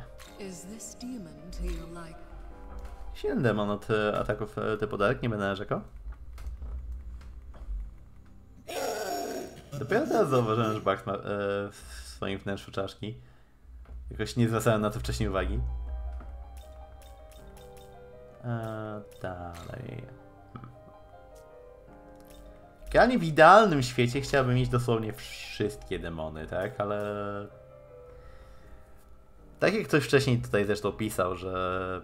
Silny demon od ataków typu Dark, nie będę narzekał. Dopiero teraz zauważyłem, że Bugs ma w swoim wnętrzu czaszki. Jakoś nie zwracałem na to wcześniej uwagi. Dalej. Generalnie w idealnym świecie chciałbym mieć dosłownie wszystkie demony, tak? Ale... Tak jak ktoś wcześniej tutaj zresztą pisał, że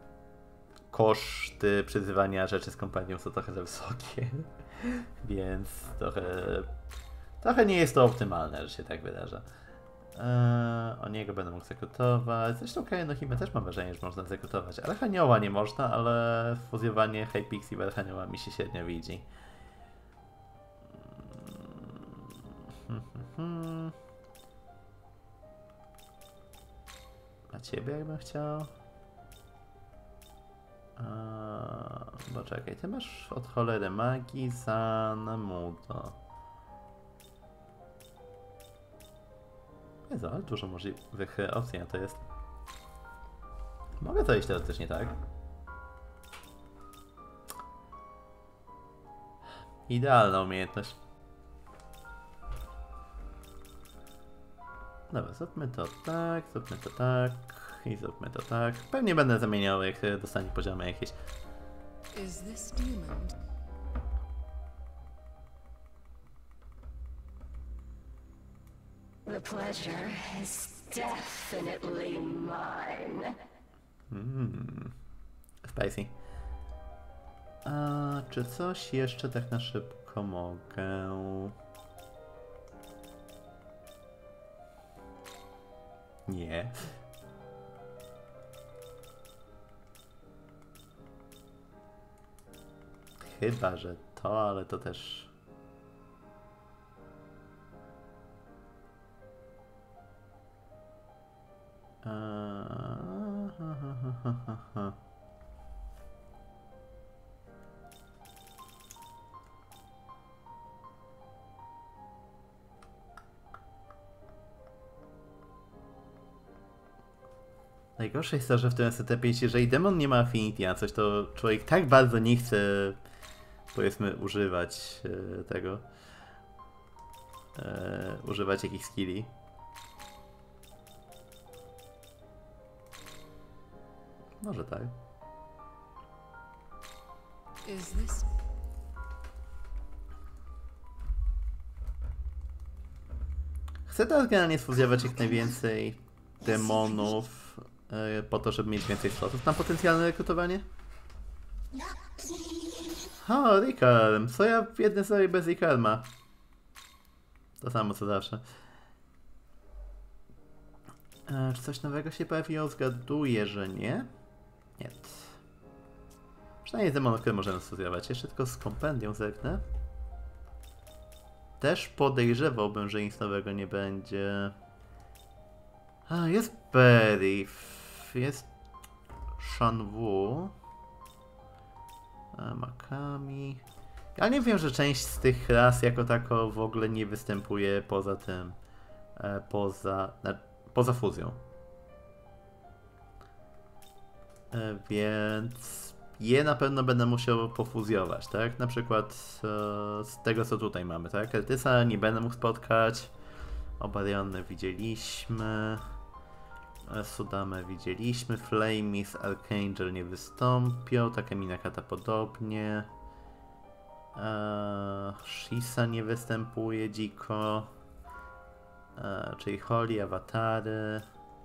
koszty przyzywania rzeczy z kompanią są trochę za wysokie, więc trochę nie jest to optymalne, że się tak wydarza. O niego będę mógł zekrutować. Zresztą Kaja no Hime też mam wrażenie, że można zekrutować. Archanioła nie można, ale fuzjowanie Hypixie w Archanioła mi się średnio widzi. A ciebie jakbym chciał? Bo czekaj, ty masz od cholery magii za Namuto. Jezu, ale dużo możliwych opcji na to jest. Mogę to iść teoretycznie, tak? Idealna umiejętność. Dobra, zróbmy to tak i zróbmy to tak. Pewnie będę zamieniał, jak dostanie poziomy jakieś. Is this demon? The pleasure is definitely mine. Spicy. A czy coś jeszcze tak na szybko mogę? Nie. Chyba, że to, ale to też... Najgorsze jest to, że w tym setupie, jeżeli demon nie ma affinity na coś, to człowiek tak bardzo nie chce, powiedzmy, używać tego. Używać jakichś skilli. Może tak. Is this? Chcę teraz generalnie sfuzjować jak najwięcej demonów po to, żeby mieć więcej slotów na potencjalne rekrutowanie. O, Ricarm. Co ja w jednej serii bez Ricarma? To samo co zawsze. Czy coś nowego się pojawiło? Zgaduję, że nie. Nie. Przynajmniej demonów, które możemy sfuzjować. Jeszcze tylko z kompendium zerknę. Też podejrzewałbym, że nic nowego nie będzie. A, jest Berif. Jest Shanwu. Makami. Ja nie wiem, że część z tych ras jako tako w ogóle nie występuje poza tym. Poza fuzją. Więc je na pewno będę musiał pofuzjować, tak? Na przykład z tego, co tutaj mamy, tak? Keltysa nie będę mógł spotkać. Obariony widzieliśmy. Sudamę widzieliśmy. Flamis, Archangel nie wystąpią. Takeminakata podobnie. Shisa nie występuje dziko. Czyli Holly, awatary.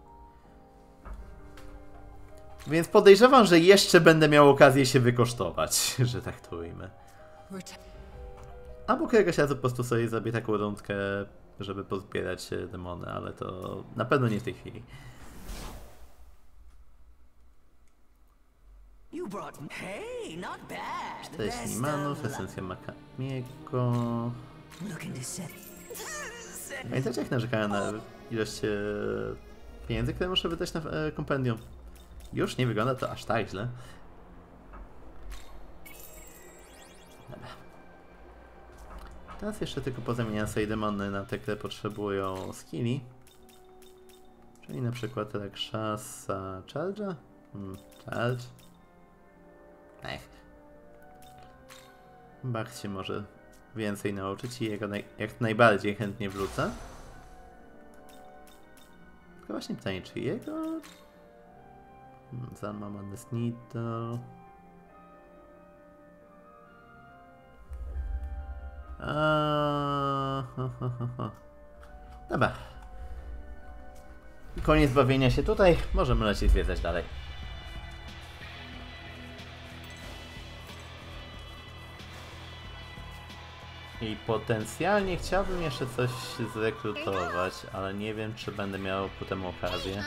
Więc podejrzewam, że jeszcze będę miał okazję się wykosztować, że tak to ujmę. Albo któregoś razu po prostu sobie zrobię taką rundkę, żeby pozbierać demony, ale to na pewno nie w tej chwili. You brought... Hey, not bad. 40 manów, esencja Makamiego. Looking to set. Pamiętacie, jak narzekałem na ilość pieniędzy, które muszę wydać na kompendium? Już nie wygląda to aż tak źle. Dobra. Teraz jeszcze tylko pozamieniam sobie demony na te, które potrzebują skilli. Czyli na przykład Rakshasa Charge'a? Charge. Bach się może więcej nauczyć i jego jak najbardziej chętnie wrócę. Tylko właśnie pytanie, czy jego... Zalma Madnessnito... Dobra. Koniec bawienia się tutaj. Możemy lecieć zwiedzać dalej. I potencjalnie chciałbym jeszcze coś zrekrutować, ale nie wiem, czy będę miał ku temu okazję.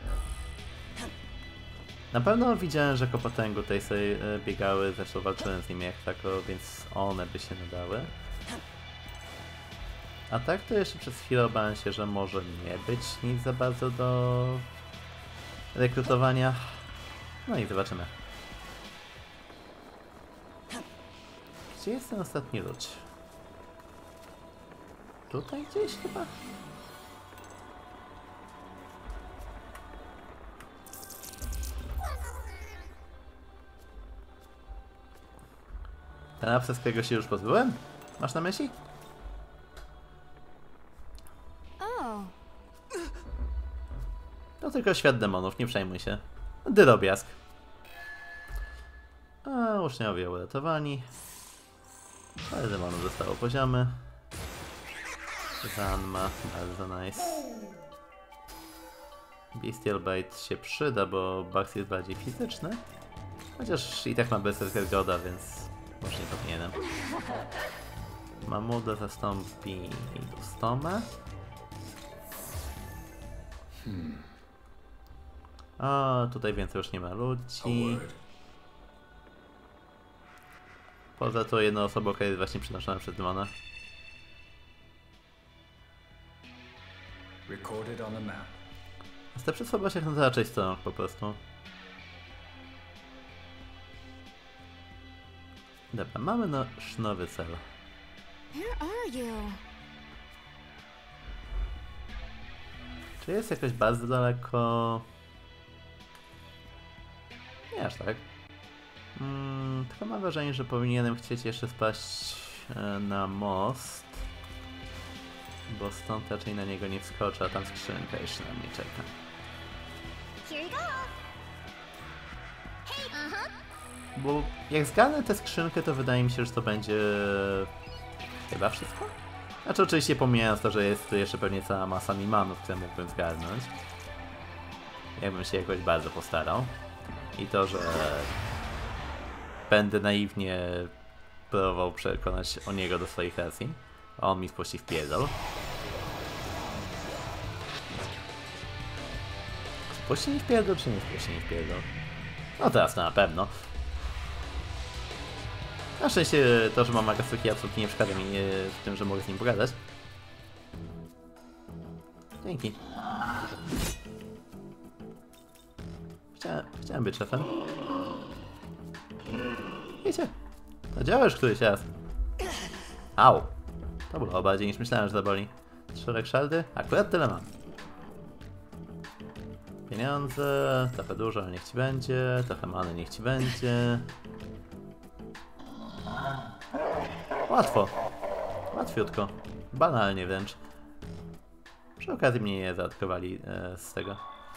Na pewno widziałem, że Kopotęgu tutaj sobie biegały, zresztą walczyłem z nimi jak tako, więc one by się nadały. A tak to jeszcze przez chwilę bałem się, że może nie być nic za bardzo do rekrutowania. No i zobaczymy. Gdzie jest ten ostatni ludź? Tutaj gdzieś chyba? Ten absces, którego się już pozbyłem? Masz na myśli? Oh. To tylko świat demonów, nie przejmuj się. Drobiazg. A uczniowie uratowani. Ale demonów zostało poziomy. Zanma, bardzo nice. Bestial Bite się przyda, bo Bugs jest bardziej fizyczny. Chociaż i tak ma Berserker Goda, więc może nie powinienem. Mamuda zastąpi Stomę. A tutaj więcej już nie ma ludzi. Poza to jedna osoba, która jest właśnie przynoszona przez demona. Recorded on the map. Te przesłabości są raczej strong po prostu. Dobra, mamy nasz nowy cel. Where are you? Czy jest jakoś bardzo daleko? Nie aż tak. Tylko mam wrażenie, że powinienem chcieć jeszcze spaść na most. Bo stąd raczej na niego nie wskoczę, a tam skrzynka jeszcze na mnie czeka. Here you go. Hey, Bo jak zgarnę tę skrzynkę, to wydaje mi się, że to będzie chyba wszystko. Znaczy oczywiście pomijając to, że jest tu jeszcze pewnie cała masa mimanów, które mógłbym zgarnąć. Jakbym się jakoś bardzo postarał. I to, że będę naiwnie próbował przekonać o niego do swoich racji. A on mi spuści w pierdol. Spuści mi w pierdol, czy nie spuści mi w pierdol? No teraz to na pewno. Na szczęście to, że mam Akatsuki, absolutnie nie przeszkadza mi w tym, że mogę z nim pogadać. Dzięki. Chciałem być szefem. Wiecie, to działa już któryś raz. Au. To było bardziej niż myślałem, że zaboli. 3 szaldy? Akurat tyle mam. Pieniądze, trochę dużo, ale niech ci będzie. Trochę many, niech ci będzie. Łatwo. Łatwiutko. Banalnie wręcz. Przy okazji mnie nie zaatakowali z tego.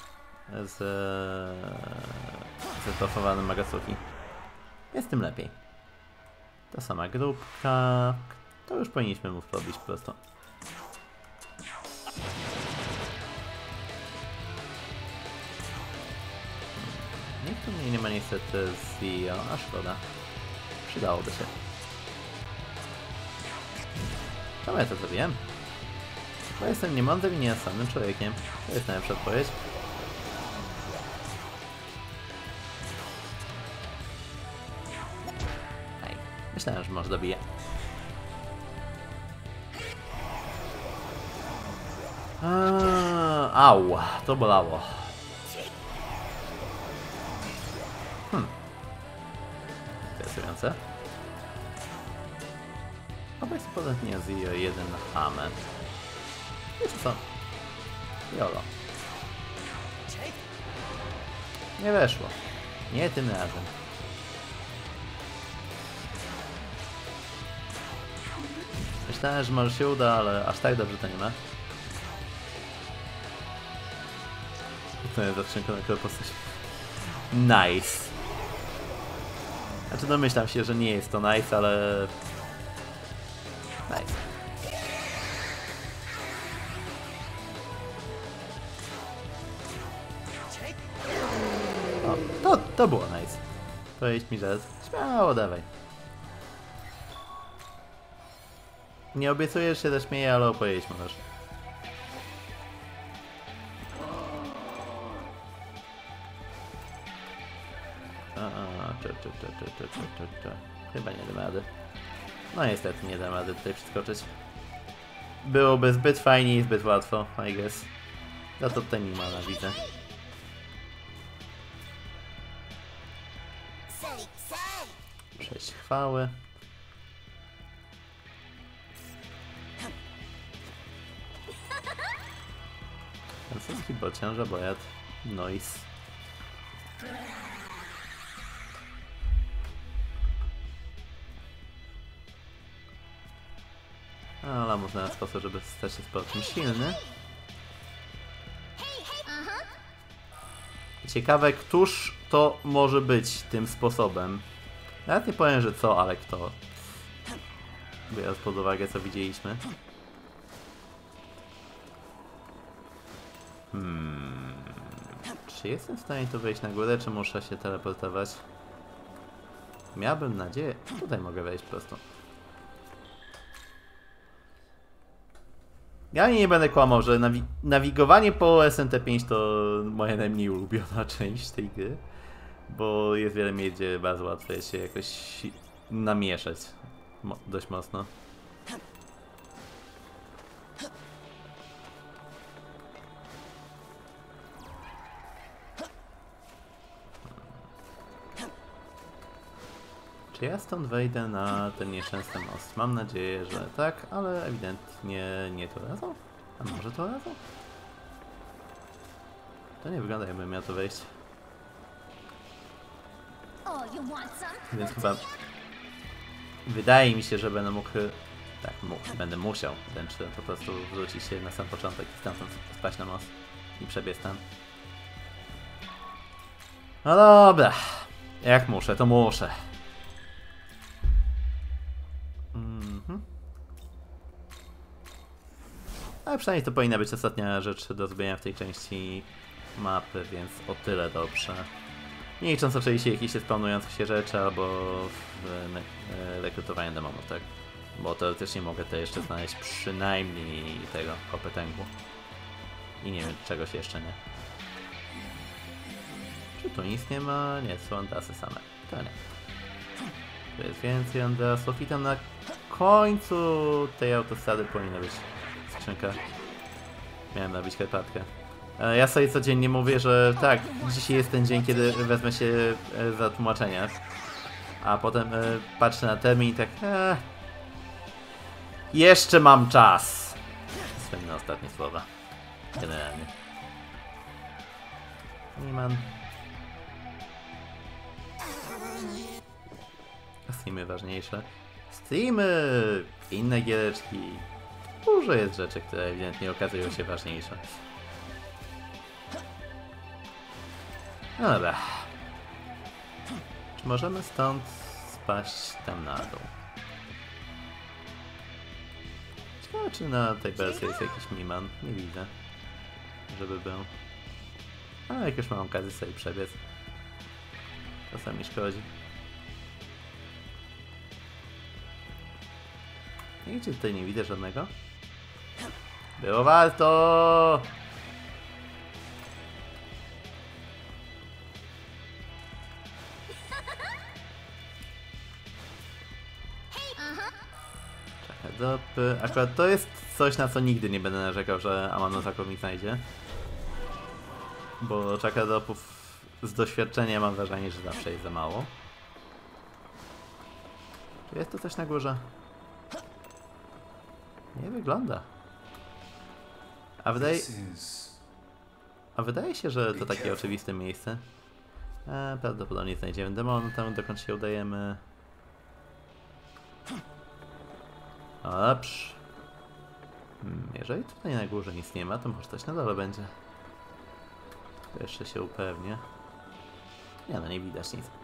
Z tofowanym Magatsuki. Jest tym lepiej. Ta sama grupka. To już powinniśmy mu zrobić po prostu. Nikt tu mnie nie ma niestety z CEO, a szkoda. Przydałoby się. Czemu ja to zrobiłem? Bo jestem niemądrym i nienasamnym człowiekiem. To jest najlepsza odpowiedź. Hej, myślałem, że może dobiję. Au, to bolało. Interesujące. Obaj spodobnie z jeden hammer. Wiesz co? Jolo. Nie weszło. Nie tym razem. Myślałem, że może się uda, ale aż tak dobrze to nie ma. To jest za skrzynką, na którą postać. Nice. Znaczy domyślam się, że nie jest to nice, ale... Nice. O, to było nice. Powiedz mi, że śmiało, dawaj. Nie obiecujesz się, zaśmieję, ale opowiedzieć możesz. Chyba nie dam rady. No niestety nie dam rady tutaj przeskoczyć. Byłoby zbyt fajnie i zbyt łatwo, I guess. Za to tutaj mi mana widzę. Sześć chwały. Francuski bociąża, bojat, noise. Ale można na sposób, żeby stać się sportem silny. Ciekawe, któż to może być tym sposobem. Nawet nie powiem, że co, ale kto. Biorąc pod uwagę, co widzieliśmy. Czy jestem w stanie tu wejść na górę, czy muszę się teleportować? Miałbym nadzieję. Tutaj mogę wejść po prostu. Ja nie będę kłamał, że nawigowanie po SMT5 to moja najmniej ulubiona część tej gry. Bo jest wiele miejsc, gdzie bardzo łatwo jest się jakoś namieszać. Dość mocno. Czy ja stąd wejdę na ten nieszczęsny most? Mam nadzieję, że tak, ale ewidentnie nie to razem. A może to razem? To nie wygląda, jakbym miał to wejść. Więc chyba... Wydaje mi się, że będę mógł... Tak, będę musiał wręcz po prostu wrócić się na sam początek i stamtąd spaść na most i przebiec tam. No dobra. Jak muszę, to muszę. Ale przynajmniej to powinna być ostatnia rzecz do zrobienia w tej części mapy, więc o tyle dobrze. Nie licząc oczywiście jakichś spawnujących się rzeczy albo rekrutowanie demonów, tak? Bo teoretycznie mogę to jeszcze znaleźć przynajmniej tego kopetęgu. I nie wiem, czegoś jeszcze nie. Czy tu nic nie ma? Nie, są andasy same. To nie. Tu jest więcej andasów i tam na końcu tej autostrady powinna być skrzynka. Miałem nabić herbatkę. Ja sobie codziennie mówię, że tak, dzisiaj jest ten dzień, kiedy wezmę się za tłumaczenie. A potem patrzę na termin i tak... jeszcze mam czas! Wspomnę ostatnie słowa. Generalnie. Niman. Streamy ważniejsze. Streamy! Inne giereczki. Dużo jest rzeczy, które ewidentnie okazują się ważniejsze. No dobra. Czy możemy stąd spaść tam na dół? Ciekawe, czy na tej wersji jest jakiś miman? Nie widzę, żeby był. A jak już mam okazję sobie przebiec, to sam mi szkodzi. Nigdzie tutaj nie widzę żadnego. Było warto! Czekaj, akurat to jest coś, na co nigdy nie będę narzekał, że Amano takowych znajdzie. Bo czakadopów z doświadczenia mam wrażenie, że zawsze jest za mało. Czy jest tu coś na górze? Nie wygląda. A wydaje się, że to takie oczywiste miejsce. Prawdopodobnie znajdziemy demon tam, dokąd się udajemy. No dobrze. Jeżeli tutaj na górze nic nie ma, to może coś na dole będzie. To jeszcze się upewnię. Nie, no nie widać nic.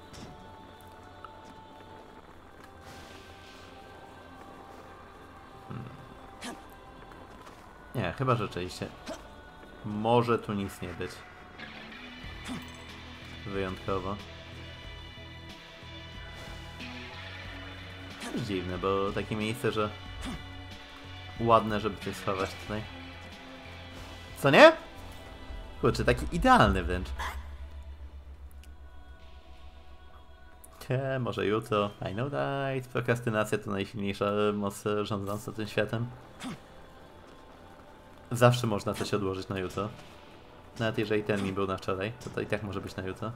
Nie, chyba rzeczywiście. Może tu nic nie być. Wyjątkowo. To dziwne, bo takie miejsce, że ładne, żeby coś schować tutaj. Co nie? Kurczę, taki idealny wręcz. Może jutro. I know that. Prokrastynacja to najsilniejsza moc rządząca tym światem. Zawsze można coś odłożyć na jutro. Nawet jeżeli ten mi był na wczoraj, to i tak może być na jutro.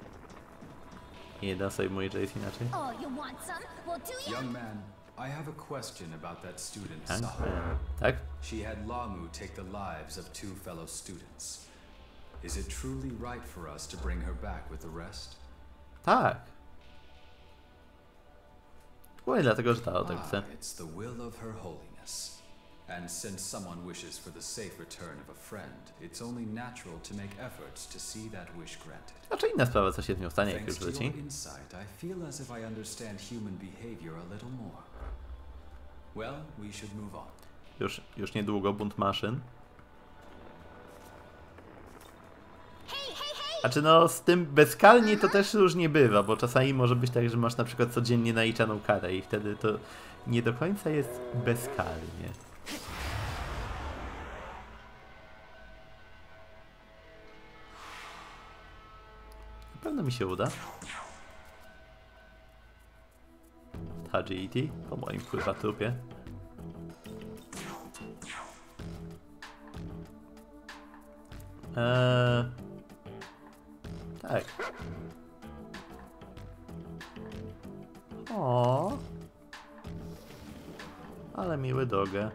I nie da sobie mówić, że jest inaczej. Young man, I have a question about that student Saha. Tak? She had Lamu take the lives of 2 fellow students. Is it truly right for us to bring her back with the rest? Tak. Głównie dlatego, że ta tak chce. It's the will of Her Holiness. And since someone wishes for the safe return of a friend, it's only natural to make efforts to see that wish granted. Znaczy inna sprawa, co się z nią stanie, jak Thanks już to wróci. your insight, I feel as if I understand human behavior a little more. Well, we should move on. Już niedługo bunt maszyn. Znaczy no, z tym bezkarnie to też różnie bywa, bo czasami może być tak, że masz na przykład codziennie naliczaną karę i wtedy to nie do końca jest bezkarnie. Na pewno mi się uda. Hagility po moim pływa trupie. Tak. O, ale miły dogę.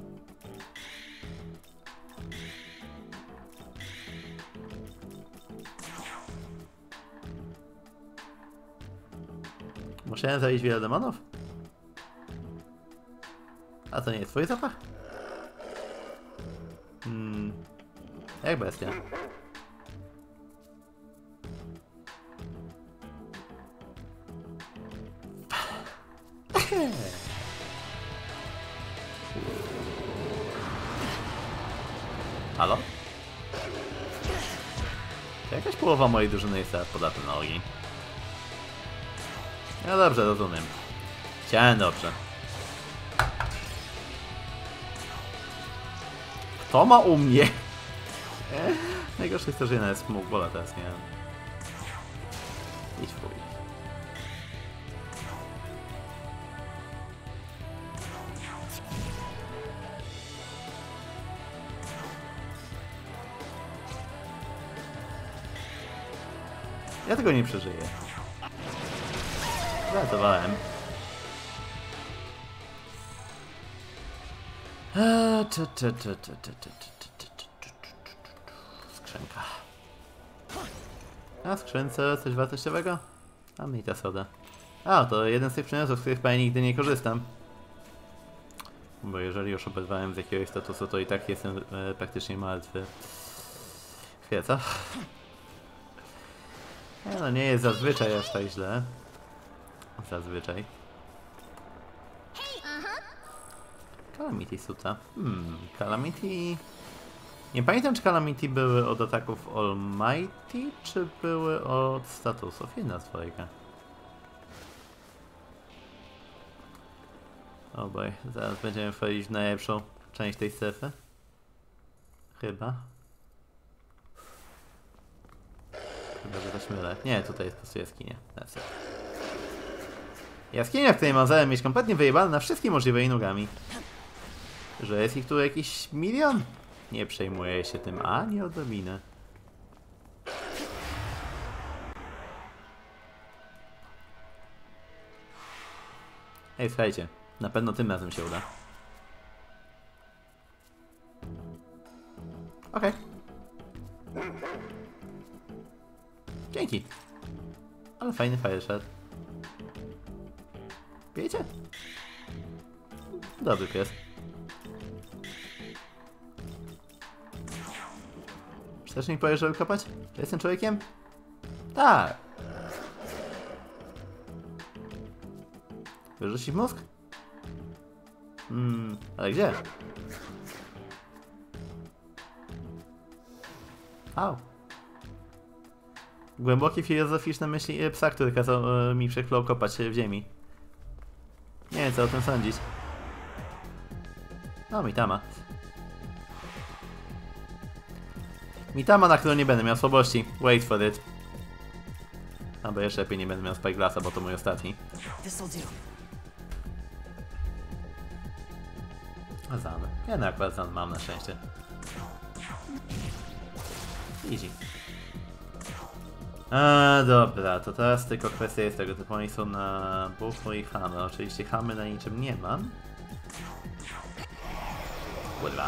Musiałem zajść wiele demonów? A to nie jest twój zapach? Jak bestia. Halo? Jakaś połowa mojej drużyny jest teraz podatna na ogień. No dobrze, rozumiem. Chciałem dobrze. Kto ma u mnie? Najgorsze jest to, że ja nawet Smokebola teraz nie mam. Idź fuj. Ja tego nie przeżyję. Żartowałem. Skrzynka. A w skrzynce coś wartościowego? A mi ta soda. A, to jeden z tych przedmiotów, z których prawie nigdy nie korzystam. Bo jeżeli już oberwałem z jakiegoś statusu, to i tak jestem praktycznie martwy. Chwilę, co? No nie jest zazwyczaj aż tak źle. Zazwyczaj. Calamity Suta. Calamity... Nie pamiętam, czy Calamity były od ataków Almighty, czy były od statusów. Jedna z dwojga. Obaj. Zaraz będziemy wchodzić w najlepszą część tej strefy. Chyba. Chyba, że coś mylę. Nie, tutaj jest po prostu jaskinia. That's it. Jaskinia, w której mam zamiar mieć kompletnie wyjebane na wszystkie możliwe nogami. Że jest ich tu jakiś 1 milion? Nie przejmuję się tym ani odrobinę. Ej, słuchajcie. Na pewno tym razem się uda. Okej. Dzięki. Ale fajny fireshot. Wiecie? Dobry pies. Czy też mi powiesz, żeby kopać? Ja jestem człowiekiem? Tak. Wyrzuci w mózg? Ale gdzie? Au. Głębokie filozoficzne myśli psa, który kazał mi przed chwilą kopać w ziemi. Nie wiem, co o tym sądzić. No, Mitama. Mitama, na którą nie będę miał słabości. Wait for it. Albo jeszcze lepiej nie będę miał Spyglass'a, bo to mój ostatni. A Zan. Ja na akurat Zan mam na szczęście. Easy. Dobra, to teraz tylko kwestia jest tego typu. Oni są na bufu i hamy. Oczywiście hamy na niczym nie mam. Kurwa.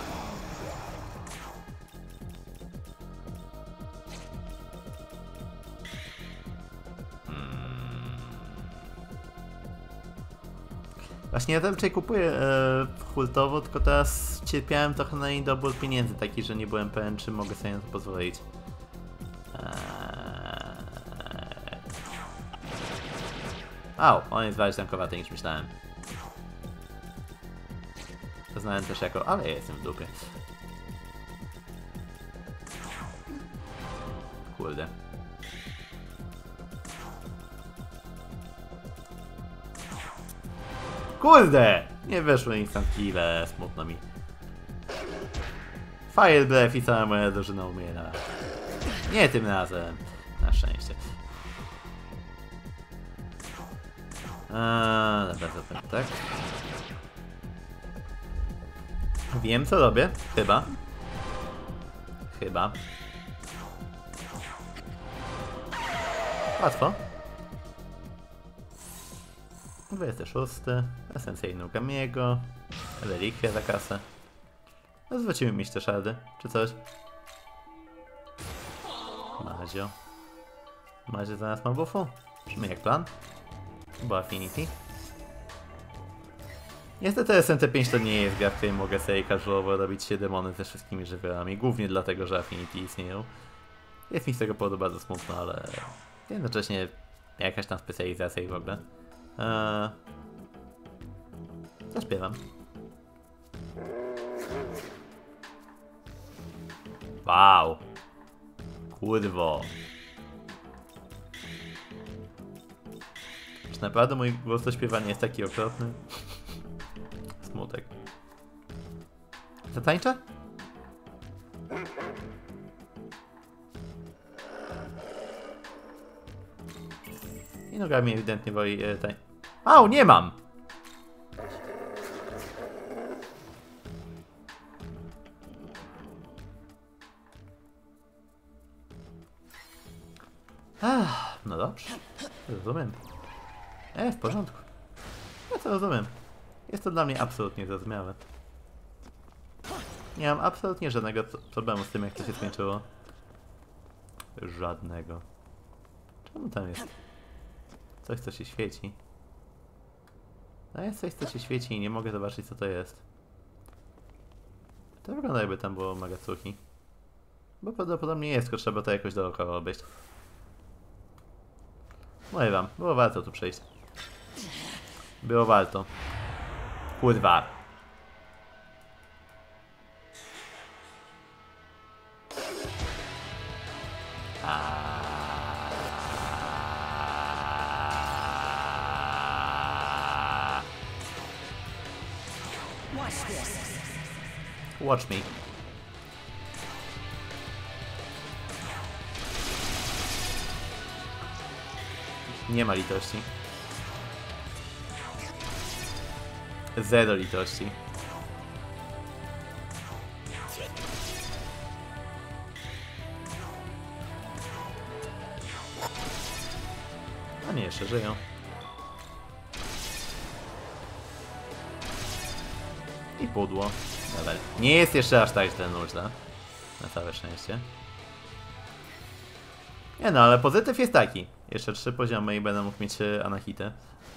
Właśnie ja zazwyczaj kupuję hurtowo, tylko teraz cierpiałem trochę na niedobór pieniędzy, taki, że nie byłem pewien, czy mogę sobie na to pozwolić. Au, on jest bardziej tankowaty niż myślałem. Poznałem też jako, ale ja jestem w dupie. Kurde. Kurde! Nie weszło instant kille, smutno mi. Fire Breath i cała moja drużyna umiera. Nie tym razem. Na szczęście. Dobra, tak. Wiem co robię. Chyba. Łatwo. 26. Esencyjny u Kamiego. Relikwia za kasę. No zwrócimy mieć te szardy, czy coś. Mazio zamiast ma buffu? Brzmi jak plan. Bo Affinity. Niestety SMT5 to nie jest gra, w której mogę sobie casualowo robić się demony ze wszystkimi żywiołami. Głównie dlatego, że Affinity istnieją. Jest mi z tego powodu bardzo smutno, ale jednocześnie jakaś tam specjalizacja i w ogóle. Zaśpiewam. Wow. Kurwo. Czy naprawdę mój głos do śpiewania jest taki okropny? Smutek. Zatańczę? I nogami ewidentnie woli Au, nie mam! No dobrze. Rozumiem. W porządku. Ja to rozumiem. Jest to dla mnie absolutnie zrozumiałe. Nie mam absolutnie żadnego problemu z tym, jak to się skończyło. Żadnego. Czemu tam jest coś, co się świeci? No jest coś, co się świeci i nie mogę zobaczyć, co to jest. To wygląda, jakby tam było Magatsuki. Bo prawdopodobnie jest, tylko trzeba to jakoś dookoła obejść. Mówię wam, było warto tu przejść. Było warto. Kurwa. Watch me. Nie ma litości. Zero litości. A nie, jeszcze żyją. I pudło. Dobra. Nie jest jeszcze aż tak źle nużna. Na całe szczęście. Nie no, ale pozytyw jest taki. Jeszcze 3 poziomy i będę mógł mieć Anahitę.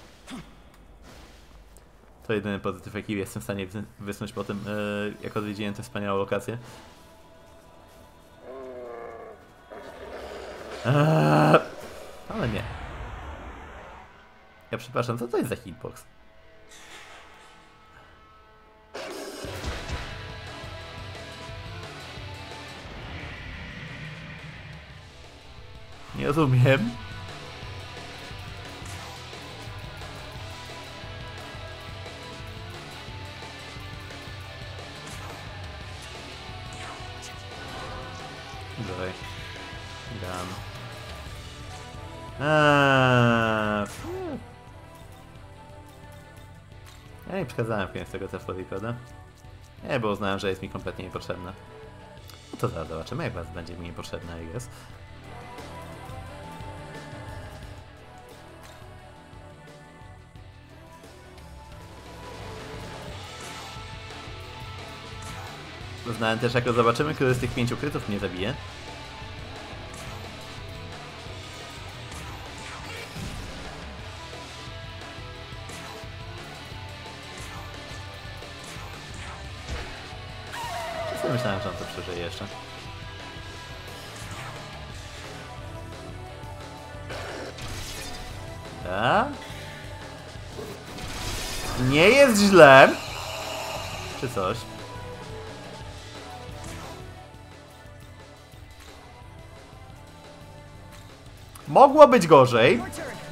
To jedyny pozytyw, jaki jestem w stanie wysnuć po tym, jak odwiedziłem tę wspaniałą lokację. Ale nie. Ja przepraszam, co to jest za hitbox? Nie rozumiem. Dawaj. Dam. Ja nie przekazałem w końcu tego Teflowi, prawda? Nie, bo uznałem, że jest mi kompletnie niepotrzebne. No to zaraz zobaczymy, jak was będzie mi niepotrzebne, I guess. Uznałem też, jako zobaczymy, który z tych 5 krytów mnie zabije. Myślałem, że on to przeżyje jeszcze. Tak? Nie jest źle! Czy coś? Mogło być gorzej.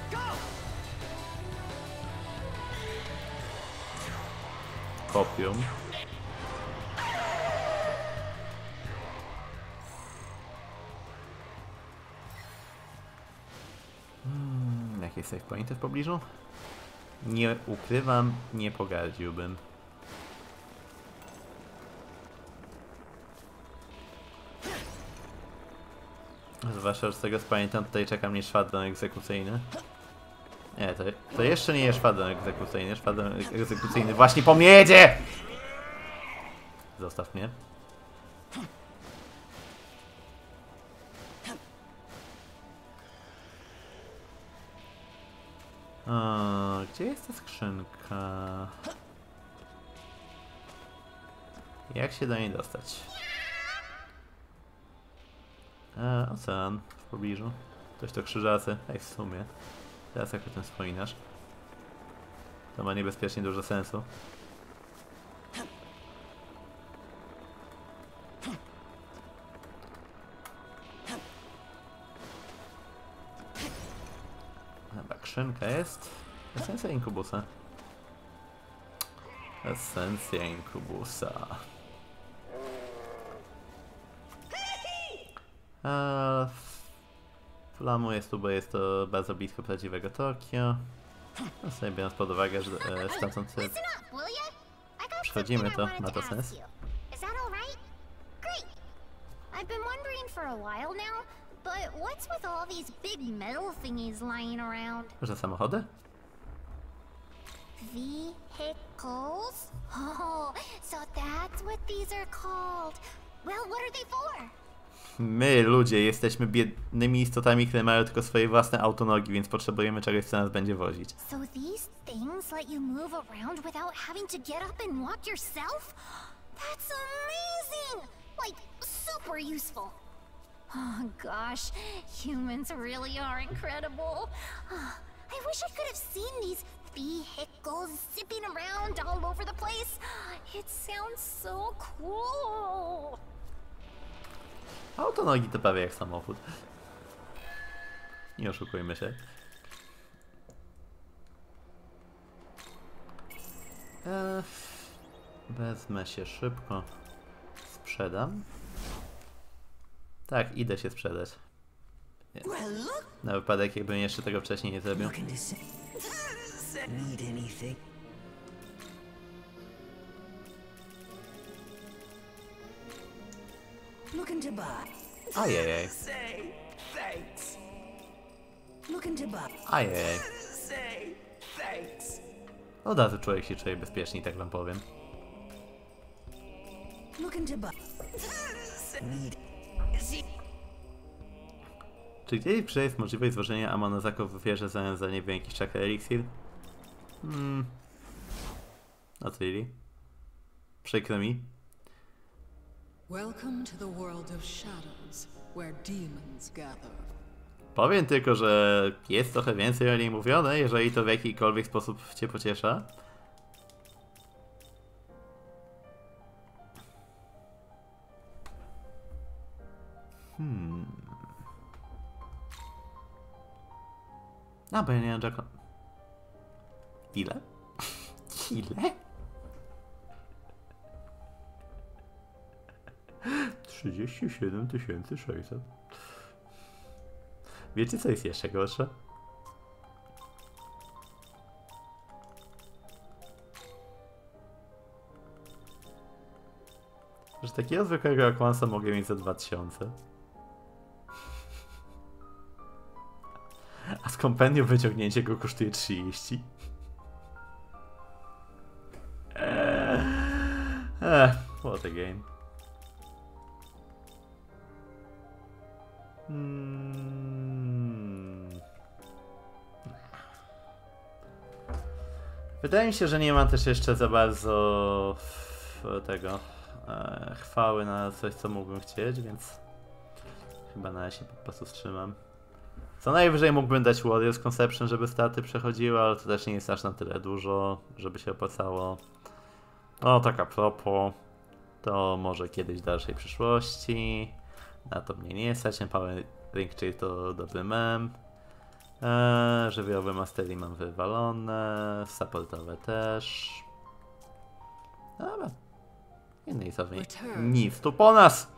Kopium. Jakieś save pointy w pobliżu? Nie ukrywam, nie pogardziłbym. Zwłaszcza, że z tego co pamiętam, tutaj czeka mnie szwadron egzekucyjny. Nie, to jeszcze nie jest szwadron egzekucyjny. Szwadron egzekucyjny właśnie po mnie jedzie! Zostaw mnie. O, gdzie jest ta skrzynka? Jak się do niej dostać? Ocean w pobliżu. Ktoś to krzyżacy. Ej, w sumie. Teraz jak o tym wspominasz. To ma niebezpiecznie dużo sensu. Chyba skrzynka jest. Esencja inkubusa. Esencja inkubusa. Flamu jest tu, bo jest to bardzo blisko prawdziwego Tokio. No sobie biorąc pod uwagę, że stamtąd przechodzimy, to ma to sens. I've been wondering for a while now, but what's with all these big metal thingies lying around? Może samochody? Vehicles? Oh, so that's what these are called. Well, what are they for? My, ludzie, jesteśmy biednymi istotami, które mają tylko swoje własne autonogi, więc potrzebujemy czegoś, co nas będzie wozić. So these things let you move around without having to get up and walk yourself? That's amazing! Like, super useful. Oh gosh, humans really are incredible. I wish I could have seen these vehicles zipping around all over the place. It sounds so cool. Autonogi to prawie jak samochód. Nie oszukujmy się. Wezmę się szybko. Sprzedam. Tak, idę się sprzedać. Na wypadek, jakbym jeszcze tego wcześniej nie zrobił. Ajajaj. Ajajaj. Od razu człowiek się czuje bezpiecznie, tak wam powiem. Czy gdzieś jest możliwość złożenia Amonozako w ofierze zamiast za niebo jakiś czakra eliksir? Not really. Przykro mi. Welcome to the world of shadows, where demons gather. Powiem tylko, że jest trochę więcej o niej mówione, jeżeli to w jakikolwiek sposób cię pociesza. A, bo ja nie mam Jacka. Ile? Ile? 37 600. Wiecie, co jest jeszcze gorsze? Że takiego zwykłego Aquansa mogę mieć za 2000. A z kompendium wyciągnięcie go kosztuje 30. What a game. Wydaje mi się, że nie ma też jeszcze za bardzo tego chwały na coś, co mógłbym chcieć, więc chyba na razie po prostu wstrzymam. Co najwyżej mógłbym dać Warriors Conception, żeby staty przechodziły, ale to też nie jest aż na tyle dużo, żeby się opłacało. No tak a propos, to może kiedyś w dalszej przyszłości. Na to mnie nie stać, ten Power Ring Chair to dobry mem. Żywiołowe mastery mam wywalone, supportowe też. Dobra. Innej sobie nic tu po nas!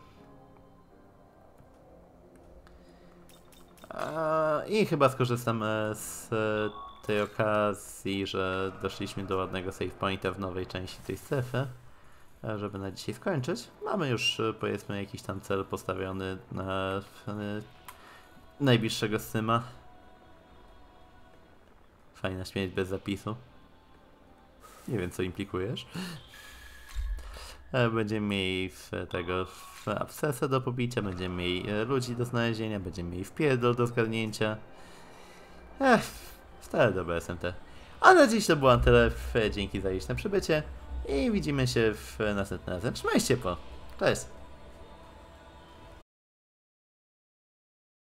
I chyba skorzystam z tej okazji, że doszliśmy do ładnego save pointa w nowej części tej strefy, żeby na dzisiaj skończyć. Mamy już powiedzmy jakiś tam cel postawiony na najbliższego streama. Fajna śmierć bez zapisu. Nie wiem co implikujesz. Będziemy mieli w abscesę do pobicia, będziemy mieli ludzi do znalezienia, będziemy mieli wpierdol do zgarnięcia. Stare dobre SMT. A na dziś to było na tyle. Dzięki za liczne przybycie i widzimy się w następnym razem. Trzymajcie się, cześć!